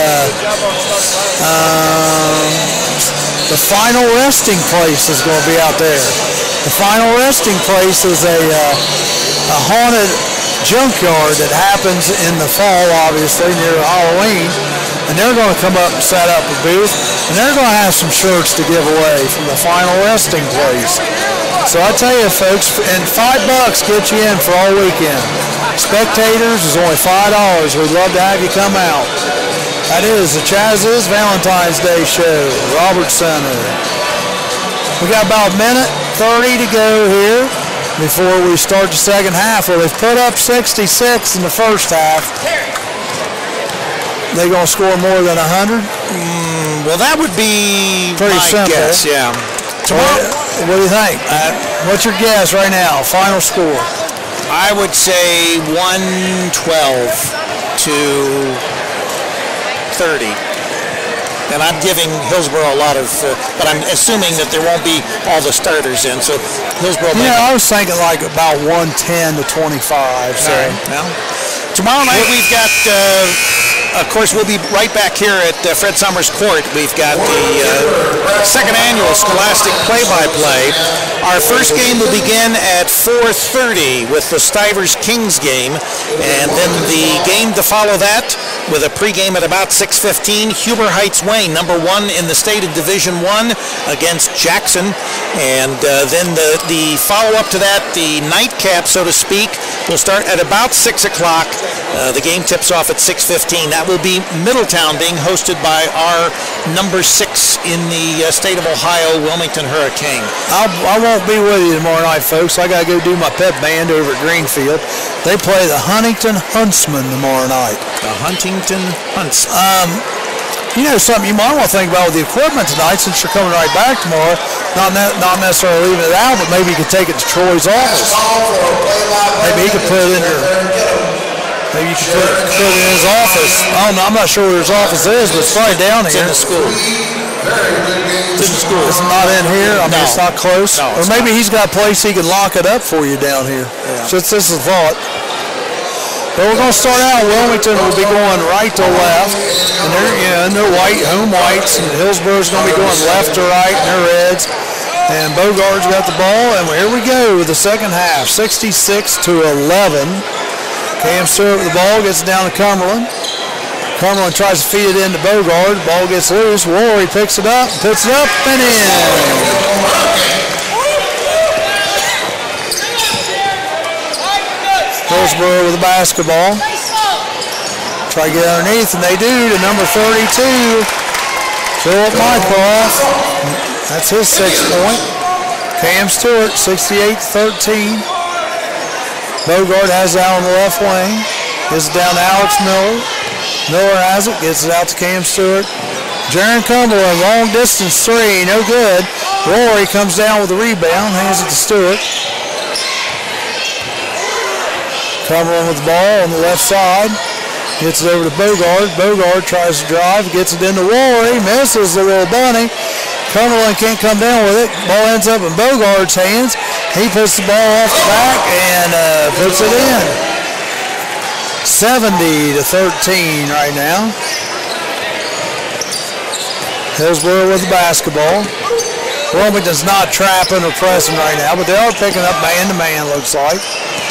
the Final Resting Place is going to be out there. The Final Resting Place is a haunted junkyard that happens in the fall, obviously, near Halloween. And they're going to come up and set up a booth, and they're going to have some shirts to give away from the Final Resting Place. So I tell you, folks, and $5 gets you in for all weekend. Spectators is only $5. We'd love to have you come out. That is the Chaz Is Valentine's Day show, Robert Center. We got about a minute 30 to go here before we start the second half. Well, they've put up 66 in the first half. They going to score more than 100? Well, that would be pretty simple. Guess, yeah. Tomorrow, what do you think? What's your guess right now? Final score? I would say 112 to 30. And I'm giving Hillsboro a lot of, but I'm assuming that there won't be all the starters in. So Hillsboro. I was thinking like about 110 to 25. So. Right. Well, tomorrow night we've got. Of course, we'll be right back here at Fred Summers Court. We've got the second annual Scholastic Play-by-Play. Our first game will begin at 4:30 with the Stivers Kings game, and then the game to follow that with a pregame at about 6:15. Huber Heights Wayne, number 1 in the state of Division I, against Jackson, and then the follow-up to that, the nightcap, so to speak, will start at about 6 o'clock. The game tips off at 6:15. That will be Middletown being hosted by our number 6 in the state of Ohio, Wilmington Hurricane. I won't be with you tomorrow night, folks. I got to go do my pep band over at Greenfield. They play the Huntington Huntsmen tomorrow night. The Huntington Huntsmen. You know something you might want to think about with the equipment tonight, since you're coming right back tomorrow. Not necessarily leaving it out, but maybe you could take it to Troy's office. Maybe he could put it in your. Maybe you could put it in his office. I don't know. I'm not sure where his office is, but it's probably down here. It's in the school. It's in the school. It's not in here. I mean, it's not close. No, or maybe he's got a place he can lock it up for you down here. Yeah. Just this is a thought. But we're going to start out. Wilmington will be going right to left, and they're white, home whites, and Hillsboro's going to be going left to right, and they're reds. And Bogart's got the ball, and here we go with the second half, 66-11. Cam Stewart with the ball, gets it down to Cumberland. Cumberland tries to feed it into Bogart. Ball gets loose. Rory picks it up, puts it up, and in. Hillsboro with the basketball. Try to get underneath, and they do to number 32, Philip Mycroft. That's his 6th point. Cam Stewart, 68-13. Bogart has it out on the left wing. Gets it down to Alex Miller. Miller has it, gets it out to Cam Stewart. Jaron Cumberland, long distance 3, no good. Rory comes down with the rebound, hands it to Stewart. Cumberland with the ball on the left side. Gets it over to Bogart. Bogart tries to drive, gets it into Rory, misses the little bunny. Cumberland can't come down with it. Ball ends up in Bogart's hands. He puts the ball off the back and puts it in. 70-13 right now. Hillsboro with the basketball. Wilmington's not trapping or pressing right now, but they are picking up man-to-man, looks like.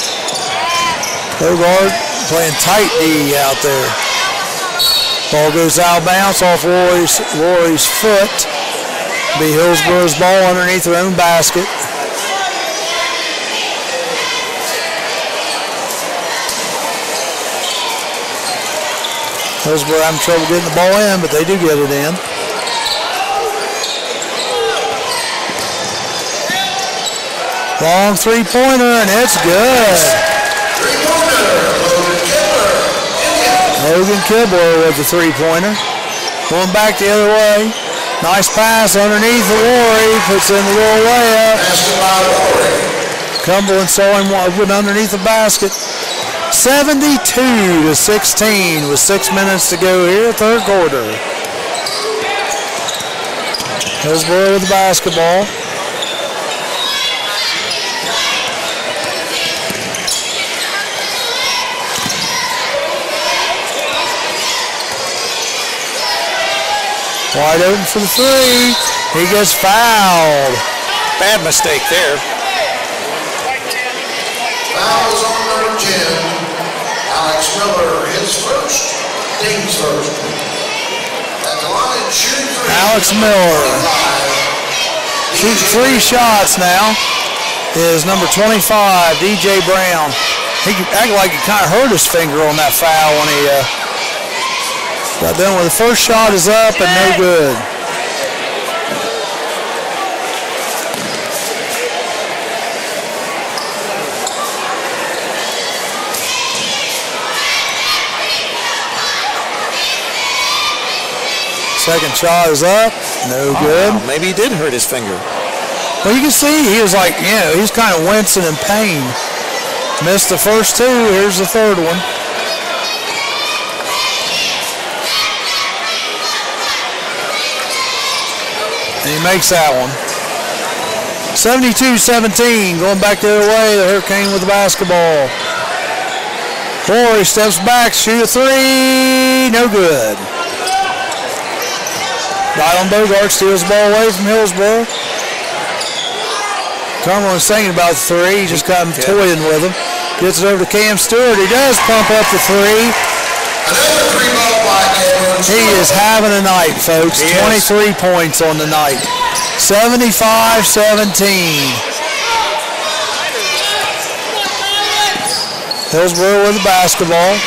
Bogart playing tight D out there. Ball goes out of bounds off Rory's foot. Be Hillsboro's ball underneath their own basket. Hillsboro having trouble getting the ball in, but they do get it in. Long three-pointer, and it's good. Logan Kibler with the three-pointer. Going back the other way. Nice pass underneath the Warry. Puts in the little layup. Cumberland saw him went underneath the basket. 72-16 with 6 minutes to go here, third quarter. Hillsboro with the basketball. Wide open for the three. He gets fouled. Bad mistake there. Foul is on number 10. Alex Miller, his first, team's first. At the line, shooting three. Alex Miller. Shooting 3 shots now is number 25, DJ Brown. He acted like he kind of hurt his finger on that foul when he got done with the first shot is up and no good. Second shot is up, no good. Wow, maybe he did hurt his finger. Well, you can see he was like, he's kind of wincing in pain. Missed the first 2, here's the third one. And he makes that one. 72-17, going back the other way, the Hurricane with the basketball. Rory steps back, shoot a 3, no good. Dylan Bogart steals the ball away from Hillsboro. Cumberland's thinking about the 3, he just got him toying with him. Gets it over to Cam Stewart, he does pump up the 3. He is having a night, folks. 23 points on the night. 75-17. Hillsboro with the basketball.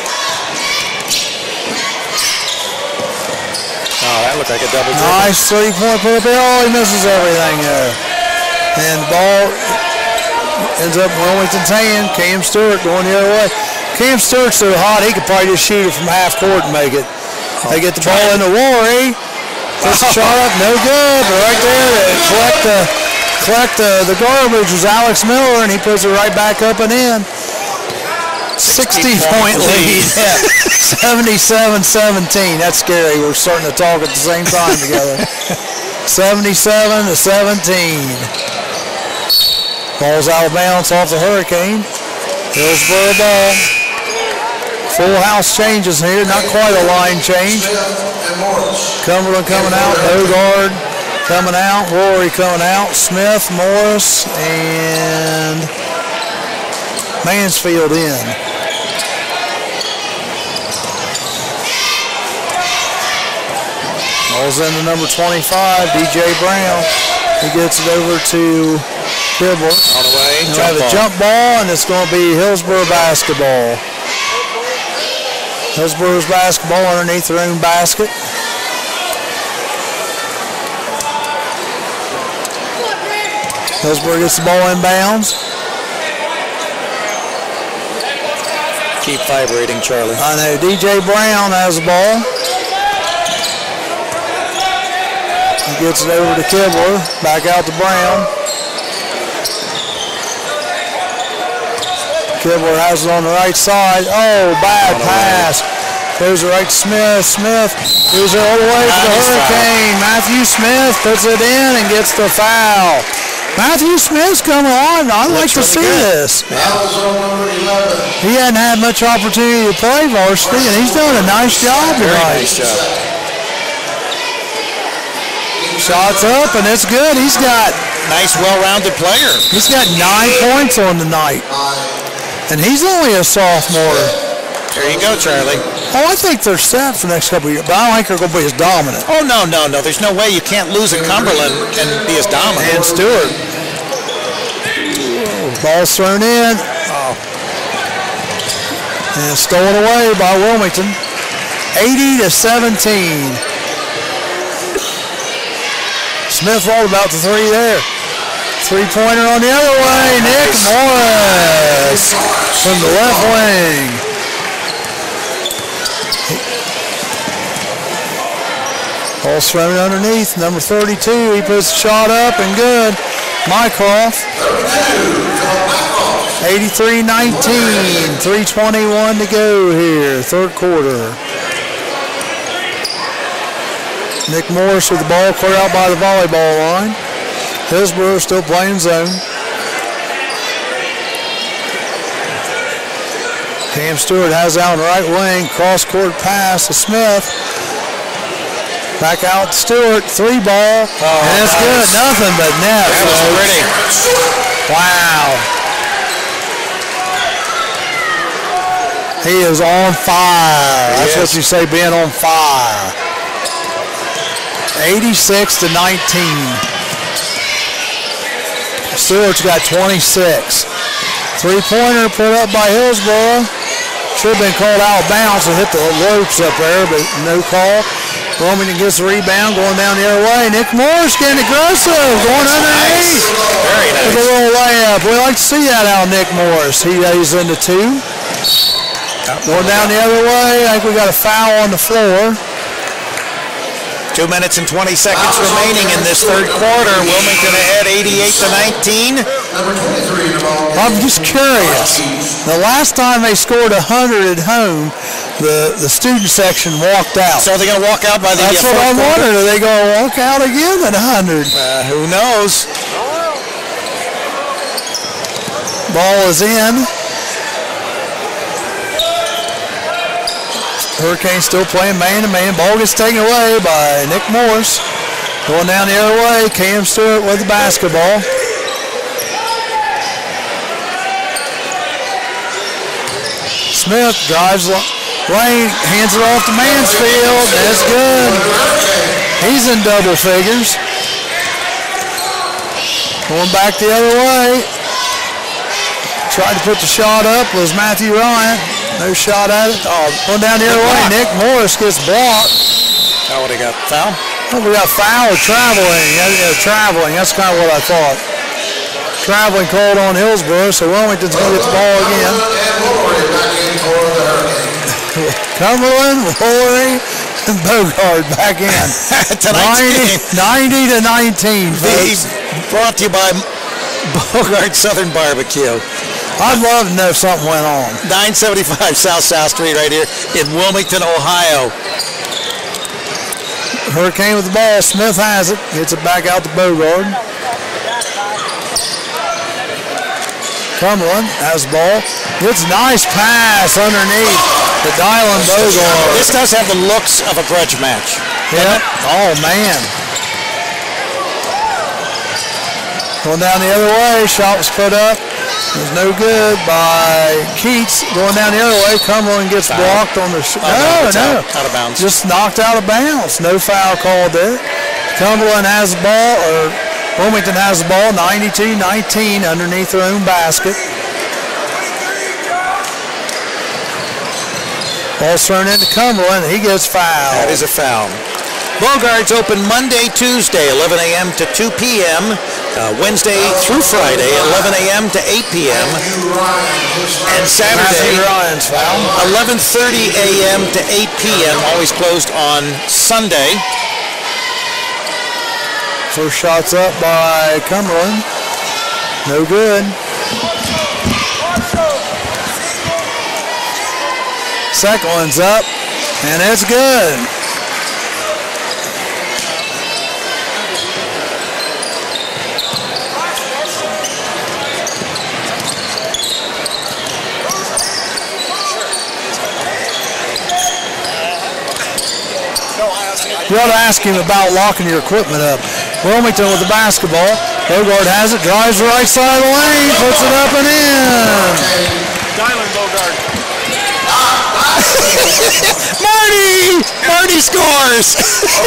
Oh, that looked like a double dribble. Nice three-point put up there. Oh, he misses everything there. And the ball ends up in Wilmington's hand. Cam Stewart going the other way. Cam Stewart's so hot, he could probably just shoot it from half court and make it. They get the ball into Rory. Puts the shot up, no good. But right there, to collect the garbage was Alex Miller, and he puts it right back up and in. 60-point lead. Yeah. 77-17. That's scary. We're starting to talk at the same time together. 77-17. Ball's out of bounds off the Hurricane. Hillsboro ball. Full house changes here, not quite a line change. Cumberland coming out, Bogard coming out, Rory coming out, Smith, Morris, and Mansfield in. Ball's into number 25, DJ Brown. He gets it over to Kibler. On the way, He'll have a jump ball, and it's going to be Hillsboro basketball. Hillsboro's basketball underneath their own basket. Hillsboro gets the ball inbounds. Keep vibrating, Charlie. I know. DJ Brown has the ball. He gets it over to Kibler. Back out to Brown. Kibler has it on the right side. Oh, bad pass. Goes right to Smith. Smith goes all the way to the Hurricane. Matthew Smith puts it in and gets the foul. Matthew Smith's coming on. I'd like to see this. He hadn't had much opportunity to play varsity, and he's done a nice job tonight. Very nice job. Shots up, and it's good. He's got nice, well-rounded player. He's got 9 points on the night. And he's only a sophomore. There you go, Charlie. Oh, I think they're set for the next couple of years, but I don't think they're going to be as dominant. Oh, no. There's no way you can't lose at Cumberland and be as dominant. And Stewart. Ball's thrown in. Oh. And stolen away by Wilmington. 80-17. Smith rolled about the three there. Three-pointer on the other way. Nick Morris from the left wing. Ball's thrown underneath. Number 32. He puts the shot up and good. Mycroft. 83-19. 3:21 to go here. Third quarter. Nick Morris with the ball clear out by the volleyball line. Hillsboro still playing zone. Cam Stewart has out on the right wing. Cross-court pass to Smith. Back out to Stewart. Three ball. And it's good. Nothing but net. That was pretty. Wow. He is on fire. That's what you say, being on fire. 86-19. Stewart's got 26. Three-pointer put up by Hillsboro. Should have been called out of bounds and hit the ropes up there, but no call. Wilmington gets the rebound, going down the other way. Nick Morris getting aggressive, going underneath. Very nice. With a little layup. We like to see that out of Nick Morris. He's into two. Going down the other way. I think we got a foul on the floor. 2 minutes and 20 seconds remaining in this third quarter. Wilmington ahead 88-19. I'm just curious. The last time they scored 100 at home, the student section walked out. So they're going to walk out by the That's what I'm wondering. Are they going to walk out again at 100? Who knows? Ball is in. Hurricanes still playing man-to-man. Ball gets taken away by Nick Morris. Going down the other way, Cam Stewart with the basketball. Smith drives lane, hands it off to Mansfield. That's good. He's in double figures. Going back the other way. Tried to put the shot up was Matthew Ryan. No shot at it. Oh, going down the other way. Nick Morris gets blocked. Oh, what he got? Foul? Oh, we got foul or traveling. Yeah, traveling. That's kind of what I thought. Traveling called on Hillsboro, so Wilmington's going to get the ball again. Cumberland, Lowry, and Bogard back in. 90-19. Brought to you by Bogard Southern Barbecue. I'd love to know if something went on. 975 South Street right here in Wilmington, Ohio. Hurricane with the ball. Smith has it. Gets it back out to Bogard. Cumberland has the ball. Gets a nice pass underneath to Dylan Bogard. This does have the looks of a grudge match. Yeah. Oh, man. Going down the other way. Shot was put up. It was no good by Keats. Going down the other way, Cumberland gets blocked on the no. Out of bounds. Just knocked out of bounds. No foul called there. Cumberland has the ball, or Wilmington has the ball, 92-19 underneath their own basket. Ball's thrown into Cumberland. He gets fouled. That is a foul. Bogart's open Monday, Tuesday, 11 a.m. to 2 p.m., Wednesday through Friday, 11 a.m. to 8 p.m., and Saturday, 11:30 a.m. to 8 p.m., always closed on Sunday. First shot's up by Cumberland. No good. Second one's up, and it's good. You ought to ask him about locking your equipment up. Wilmington with the basketball. Bogard has it, drives the right side of the lane, puts it up and in. Dylan Bogard. Marty scores.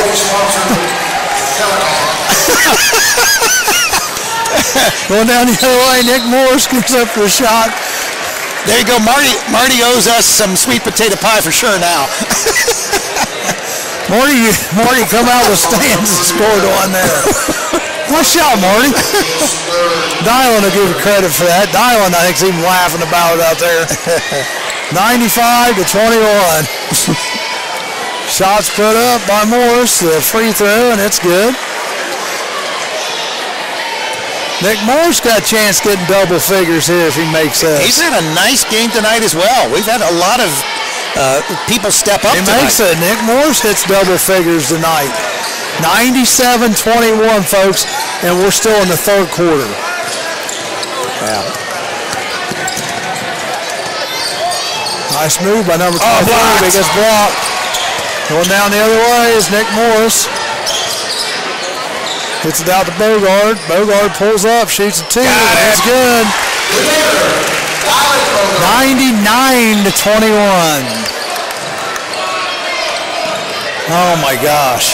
Going down the other way, Nick Morris comes up for a shot. There you go. Marty owes us some sweet potato pie for sure now. Marty come out of the stands and scored one there. Nice shot, Marty. Dylan will give you credit for that. Dylan, I think, is even laughing about it out there. 95-21. Shots put up by Morris. The free throw, and it's good. Nick Morris got a chance getting double figures here if he makes that. He's had a nice game tonight as well. We've had a lot of people step up tonight. He makes it. Nick Morris hits double figures tonight. 97-21, folks, and we're still in the third quarter. Yeah. Nice move by number 23. He gets blocked. Going down the other way is Nick Morris. Hits it out to Bogard. Bogard pulls up, shoots a two. That's good. 99-21. Oh my gosh.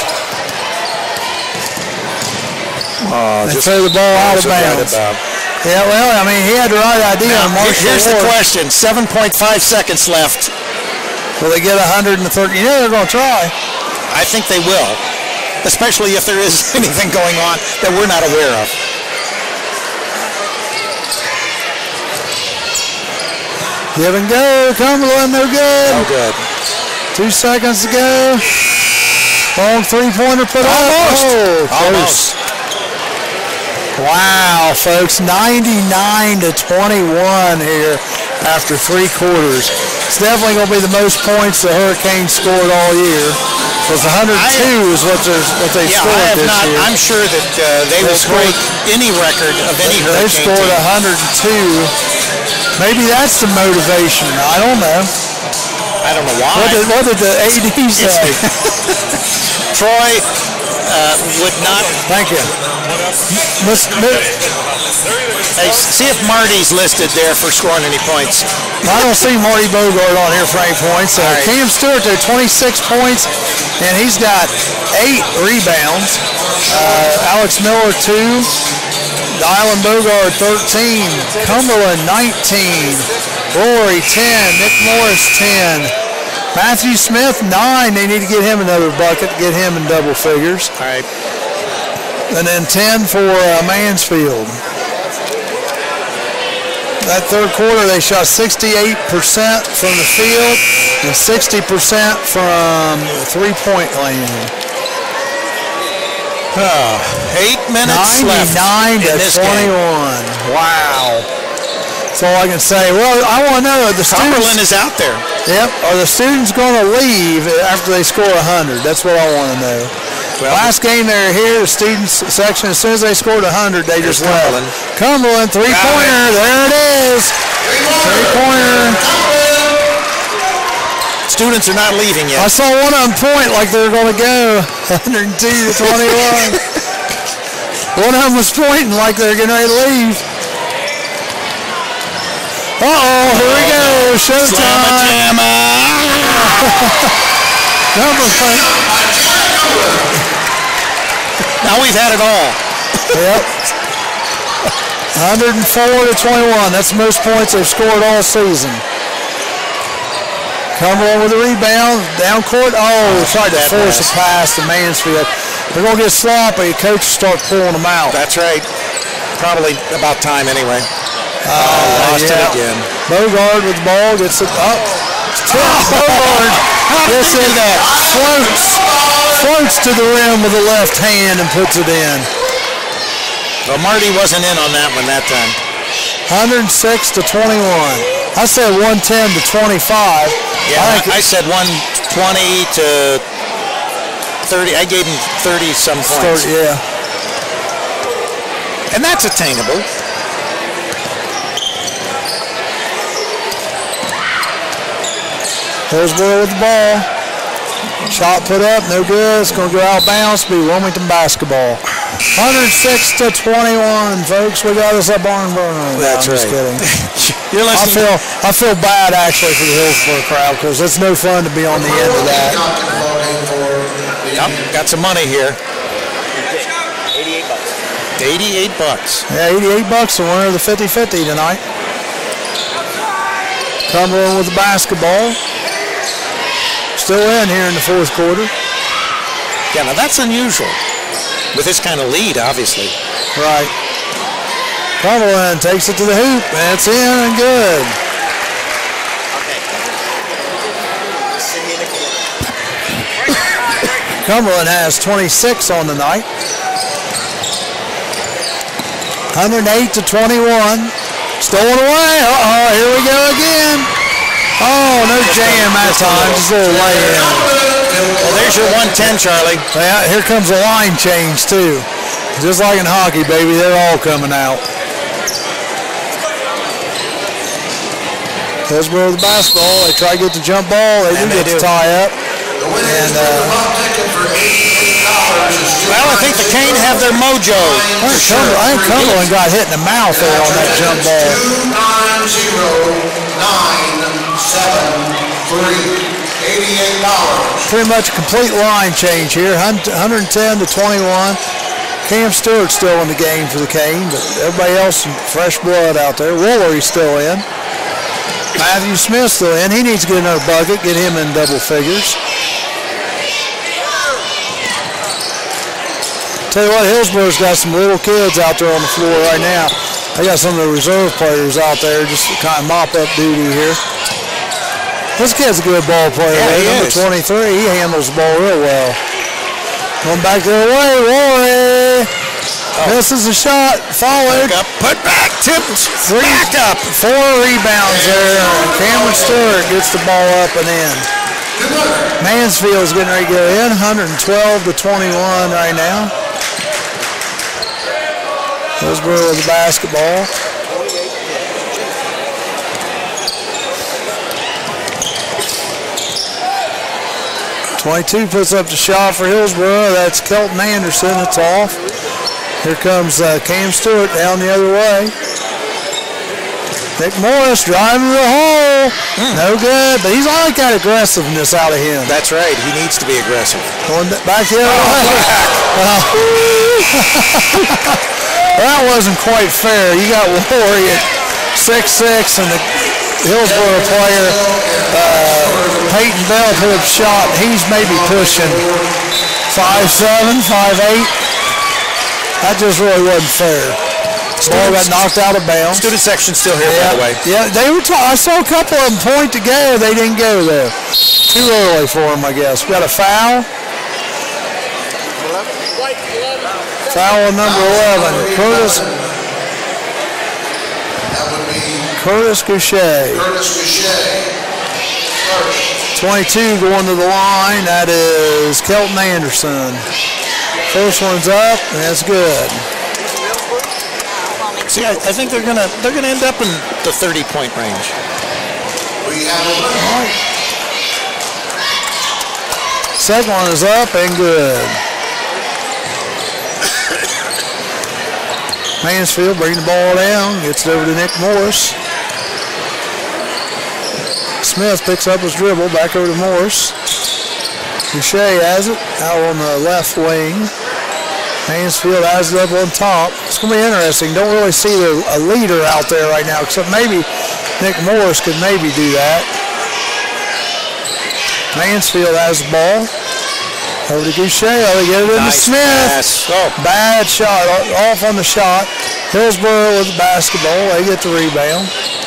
They threw the ball out of bounds. Yeah, well, I mean, he had the right idea. Now, here's the question. 7.5 seconds left. Will they get 130? Yeah, they're going to try. I think they will, especially if there is anything going on that we're not aware of. Give and go. Cumberland, no good. No good. 2 seconds to go. Long three-pointer put up. Almost. Oh, close. Wow, folks, 99-21 here after 3 quarters. It's definitely going to be the most points the Hurricanes scored all year. Because 102 is what they scored this year. I'm sure that they will break any record of any Hurricane They scored 102. Maybe that's the motivation. I don't know. I don't know why. What did the AD say? Troy would not. Thank you. Hey, see if Marty's listed there for scoring any points. I don't see Marty Bogard on here for any points. Right. Cam Stewart there, 26 points, and he's got 8 rebounds. Alex Miller, 2. Dylan Bogard, 13. Cumberland, 19. Rory, 10. Nick Morris, 10. Matthew Smith, 9. They need to get him another bucket, get him in double figures. All right. And then 10 for Mansfield. That third quarter, they shot 68% from the field and 60% from three-point land. 8 minutes left. 99-21. Wow. That's all I can say. Well, I want to know, are the Cumberland is out there. Yep. Are the students going to leave after they score 100? That's what I want to know. Well, last game they were here, the students section, as soon as they scored 100, they just left. Cumberland, three-pointer, there it is. Three-pointer. Students are not leaving yet. I saw one of them point like they were going to go 102-21. One of them was pointing like they were getting ready to leave. Uh-oh, here we go, showtime. Number 5. Now we've had it all. Yep. 104-21. That's the most points they've scored all season. Cumberland with a rebound. Down court. Oh, tried to force a pass to Mansfield. They're going to get sloppy. Coach will start pulling them out. That's right. Probably about time anyway. Lost it again. Bogard with the ball. Gets it up. Bogard gets in that. Floats to the rim with the left hand and puts it in. Well, Marty wasn't in on that one that time. 106-21. I said 110-25. Yeah, I said 120 to 30. I gave him 30-some points. Yeah. And that's attainable. Hillsborough with the ball. Shot put up, no good. It's going to go out of bounds. Be Wilmington basketball. 106-21, folks. We got us up on burn. That's right. Just kidding. You're listening. I feel bad actually for the Hillsborough crowd because it's no fun to be on the end of that. Yep, got some money here. $88. Yeah, $88 the winner of the 50-50 tonight. Cumberland with the basketball. Still in here in the fourth quarter. Yeah, now that's unusual with this kind of lead, obviously. Right. Cumberland takes it to the hoop, and it's in and good. Cumberland has 26 on the night. 108 to 21. Stolen away. Uh-oh, here we go again. Oh, no jam that time. Just a little lay-in. Well, there's your 110, Charlie. Yeah, here comes a line change, too. Just like in hockey, baby, they're all coming out. Hillsboro with the basketball. They try to get the jump ball. They do get the tie up. And, well, I think the Cane have their mojo. I think Cumberland got hit in the mouth there on that jump ball. 290-973, $88. Pretty much a complete line change here, 110 to 21. Cam Stewart's still in the game for the Cane, but everybody else fresh blood out there. Woolery's still in. Matthew Smith's still in. He needs to get another bucket, get him in double figures. Tell you what, Hillsboro's got some little kids out there on the floor right now. They got some of the reserve players out there just kind of mop-up duty here. This kid's a good ball player. Yeah, number 23, he handles the ball real well. Going back the other way, Rory. Misses a shot, followed. Put back, tipped, back up. 4 rebounds there. Cameron Stewart gets the ball up and in. Mansfield's getting ready to go in, 112 to 21 right now. Hillsboro with the basketball. .22 puts up the shot for Hillsboro. That's Kelton Anderson. It's off. Here comes Cam Stewart down the other way. Nick Morris driving to the hole. No good, but he's like that aggressiveness out of him. That's right. He needs to be aggressive. Going back the other way. That wasn't quite fair. You got Rory at 6'6", and the Hillsboro player, Peyton Bell, put up a shot. He's maybe pushing 5'7", 5'8". That just really wasn't fair. Ball got knocked out of bounds. Student section still here, by the way. Yeah, they were. I saw a couple of them point to go. They didn't go there. Too early for them, I guess. We got a foul. Foul on number 11, Curtis Goucher. 22 going to the line. That is Kelton Anderson. First one's up, and that's good. See, I think they're gonna end up in the 30-point range. Second one is up and good. Mansfield bringing the ball down, gets it over to Nick Morris. Smith picks up his dribble, back over to Morris. Boucher has it, out on the left wing. Mansfield has it up on top. It's going to be interesting. Don't really see a leader out there right now, except maybe Nick Morris could maybe do that. Mansfield has the ball. Over to Goucher. They get it into Smith. Bad shot. Off on the shot. Hillsboro with the basketball. They get the rebound.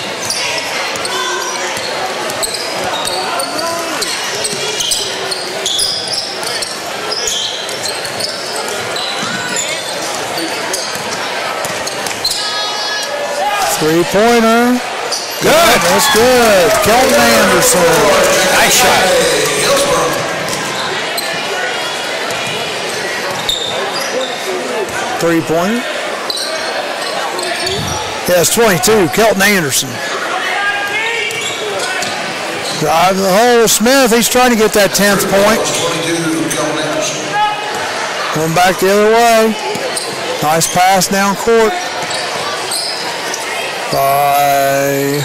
Three-pointer. Good. That's good. Kelton Anderson. Nice shot. Three-pointer. Yeah, it's 22. Kelton Anderson. Driving the hole. Smith, he's trying to get that 10th point. Going back the other way. Nice pass down court. By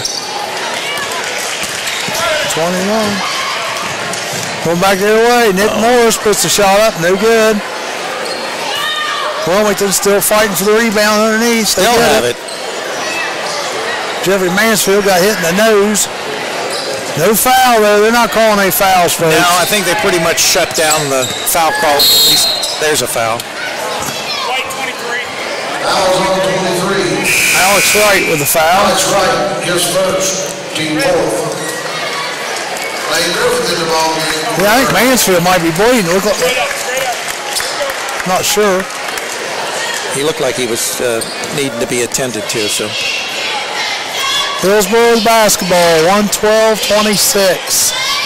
21. Going back the other way. Nick Morris puts the shot up. No good. Wilmington still fighting for the rebound underneath. They'll have it. Jeffrey Mansfield got hit in the nose. No foul, though. They're not calling any fouls, folks. No, I think they pretty much shut down the foul call. At least there's a foul. White 23. Fouls on 23. Alex Wright with the foul. Alex Wright, his first, team fourth. Lane Griffith in the ball game. Yeah, I think Mansfield might be bleeding. Look like, Straight up. not sure. He looked like he was needing to be attended to, so. Hillsboro basketball, 112-26.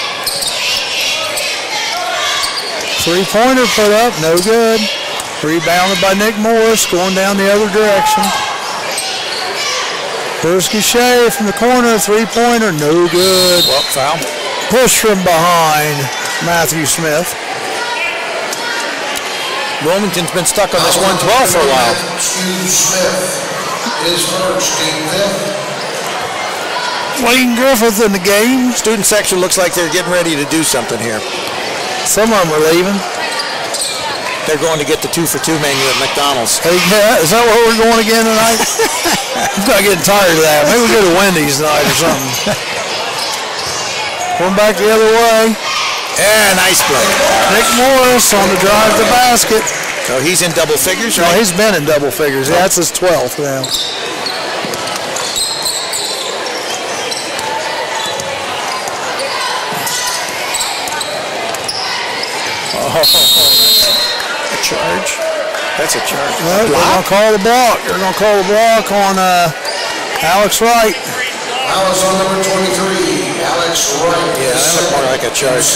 Three-pointer put up, no good. Rebounded by Nick Morris, going down the other direction. Here's Goucher from the corner, three-pointer, no good. Well, foul. Push from behind Matthew Smith. Wilmington's been stuck on this 112 for a while. Steve Smith, his first, team fifth. Lane Griffith in the game. Student section looks like they're getting ready to do something here. Some of them are leaving. They're going to get the 2-for-2 menu at McDonald's. Hey, yeah, is that where we're going again tonight? I'm not getting tired of that. Maybe we'll go to Wendy's tonight or something. Going back the other way. Yeah, nice play. Nick Morris on the drive to the basket. So he's in double figures, No, right? he's been in double figures. Yeah, that's his 12th now. Oh, a charge. That's a charge. Well, they're going to call the block. They're going to call the block on Alex Wright. Alex on number 23, Alex Wright. Yeah, that looked more like a charge.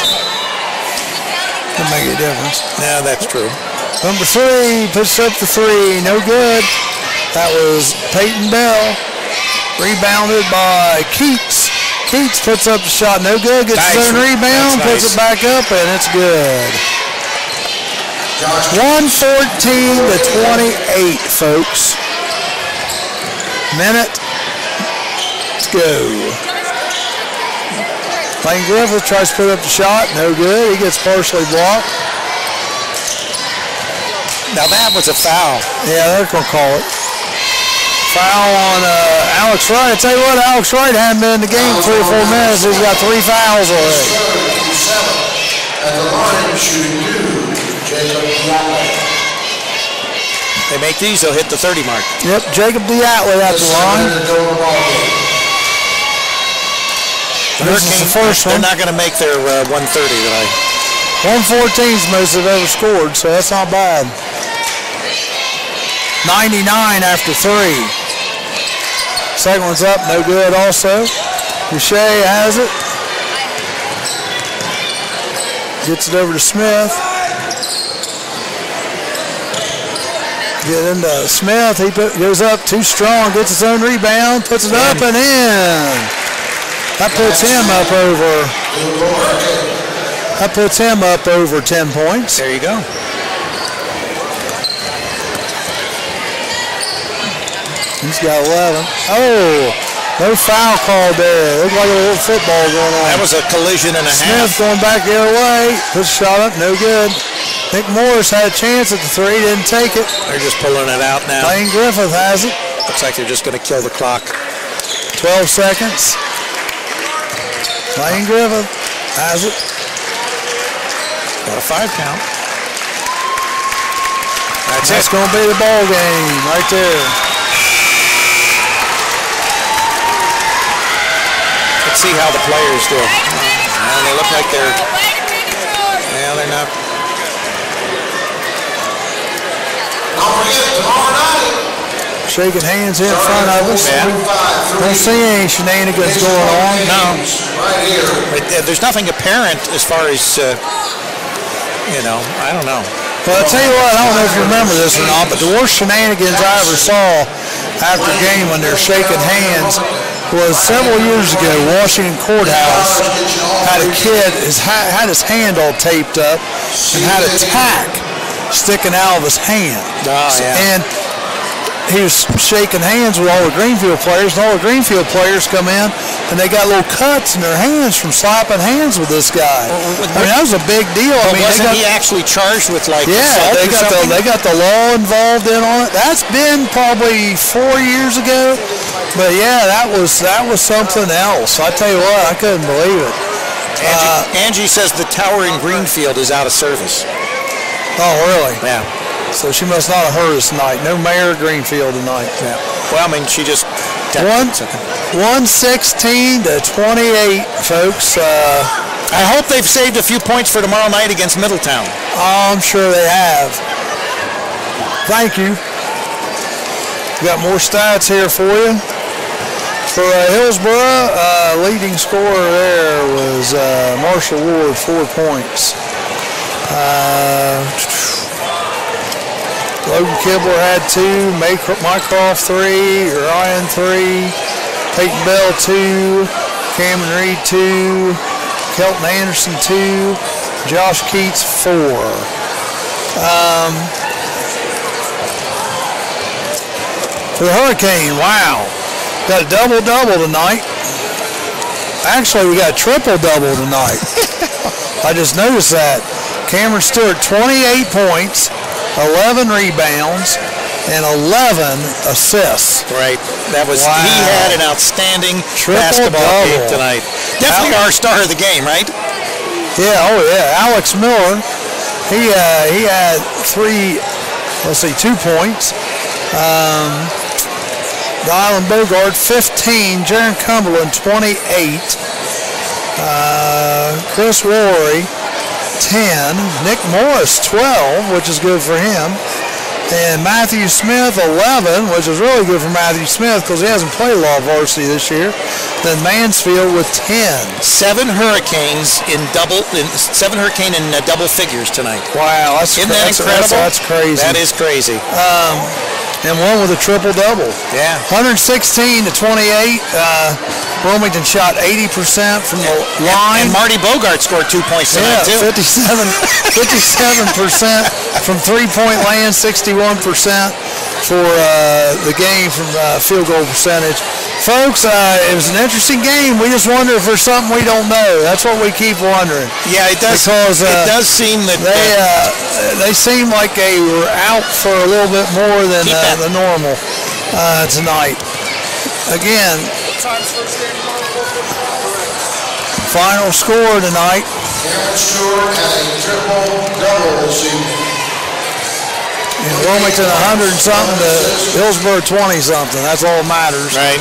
Doesn't make a difference. Yeah, that's true. Number 3 puts up the three. No good. That was Peyton Bell. Rebounded by Keats. Keats puts up the shot. No good. Gets his own rebound. That's Puts it back up, and it's good. 114-28, folks. Minute to go. Lane Griffith tries to put up the shot. No good. He gets partially blocked. Now that was a foul. Yeah, they're going to call it. Foul on Alex Wright. I tell you what, Alex Wright hadn't been in the game 3 or 4 minutes. He's got 3 fouls already. At the line, shooting 2, Jacob Diatley. They make these, they'll hit the 30 mark. Yep, Jacob Diatley at the line. This is the first They're one. not going to make their 130 tonight. 114 is the most they've ever scored, so that's not bad. 99 after 3. Second one's up, no good also. Boucher has it. Gets it over to Smith. Get into Smith. He goes up too strong, gets his own rebound, puts it up and in. That puts him up over. That puts him up over 10 points. There you go. He's got 11. Oh, no foul call there. Looked like a little football going on. That was a collision and a Smith half. going back the other way. Puts a shot up, no good. Nick Morris had a chance at the 3, didn't take it. They're just pulling it out now. Lane Griffith has it. Looks like they're just going to kill the clock. 12 seconds. Lane Griffith has it. Got a 5 count. That's going to be the ball game right there. Let's see how the players do. And they look like they're, they're not. Don't forget, tomorrow night. Shaking hands here in front of us. Don't see any shenanigans going on. No. Right here. There's nothing apparent as far as, I don't know. Well, I'll tell you what, I don't know if you remember this or not, but the worst shenanigans I ever saw after a game when they're shaking hands was several years ago. Washington Courthouse had a kid had his hand all taped up and had a tack sticking out of his hand. Oh, yeah. And he was shaking hands with all the Greenfield players, and all the Greenfield players come in, and they got little cuts in their hands from slapping hands with this guy. I mean, that was a big deal. I mean, wasn't he actually charged with like yeah, they got the law involved in on it. That's been probably 4 years ago, but yeah, that was something else. I tell you what, I couldn't believe it. Angie says the tower in Greenfield is out of service. Oh, really? Yeah. So she must not have heard us tonight. No Mayor of Greenfield tonight. Yeah. Well, I mean, she just 116 to 28, folks. I hope they've saved a few points for tomorrow night against Middletown. Oh, I'm sure they have. Thank you. Got more stats here for you. For Hillsboro, leading scorer there was Marshall Ward, 4 points. Logan Kibler had 2, Mycroft 3, Ryan 3, Peyton Bell 2, Cameron Reed 2, Kelton Anderson 2, Josh Keats 4. For the Hurricane, wow. Got a double-double tonight. Actually, we got a triple-double tonight. I just noticed that. Cameron Stewart, 28 points, 11 rebounds, and 11 assists. Right. That was wow. He had an outstanding basketball game tonight. Definitely our star of the game, right? Yeah, oh yeah. Alex Miller, he had 2 points. Dylan Bogart, 15. Jaron Cumberland, 28. Chris Rory, 10. Nick Morris, 12, which is good for him. And Matthew Smith, 11, which is really good for Matthew Smith because he hasn't played a lot of varsity this year. Then Mansfield with 10. 7 Hurricanes in double figures tonight. Wow, isn't that incredible? That's crazy. That is crazy. And one with a triple-double. Yeah. 116 to 28. Wilmington shot 80% from the line. And Marty Bogart scored 2 points tonight, too. 57% from three-point land, 61% for the game from field goal percentage. Folks, it was an interesting game. We just wonder if there's something we don't know. That's what we keep wondering. Yeah, it does. Because it does seem that they seem like they were out for a little bit more than the normal tonight. Again, final score tonight. Cameron Stewart had a triple-double this evening. And Wilmington 100-something to Hillsboro 20-something. That's all that matters. Right.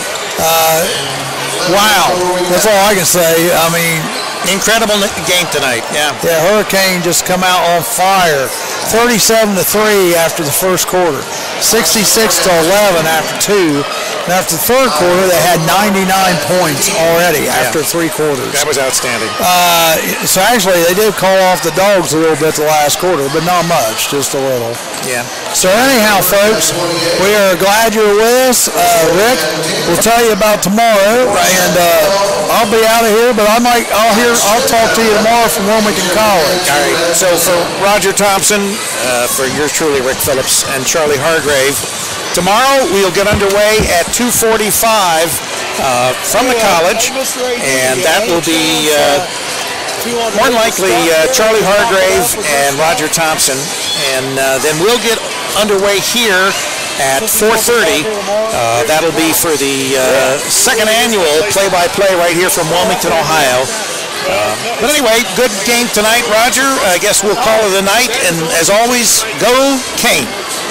Wow. That's all I can say. I mean, incredible game tonight. Yeah. Yeah, Hurricane just come out on fire. 37-3 after the first quarter. 66-11 after 2. And after the third quarter, they had 99 points already after 3 quarters. That was outstanding. So actually, they did call off the Dogs a little bit the last quarter, but not much, just a little. Yeah. So anyhow, folks, we are glad you're with us. Rick, we'll tell you about tomorrow, and I'll be out of here, but I'll talk to you tomorrow from Wilmington College. All right. So for Roger Thompson, for yours truly, Rick Phillips, and Charlie Hargrave, tomorrow we'll get underway at 2:45 from the college, and that will be more than likely Charlie Hargrave and Roger Thompson, and then we'll get underway here at 4:30. That'll be for the second annual play-by-play right here from Wilmington, Ohio. But anyway, good game tonight, Roger. I guess we'll call it a night, and as always, go Cane.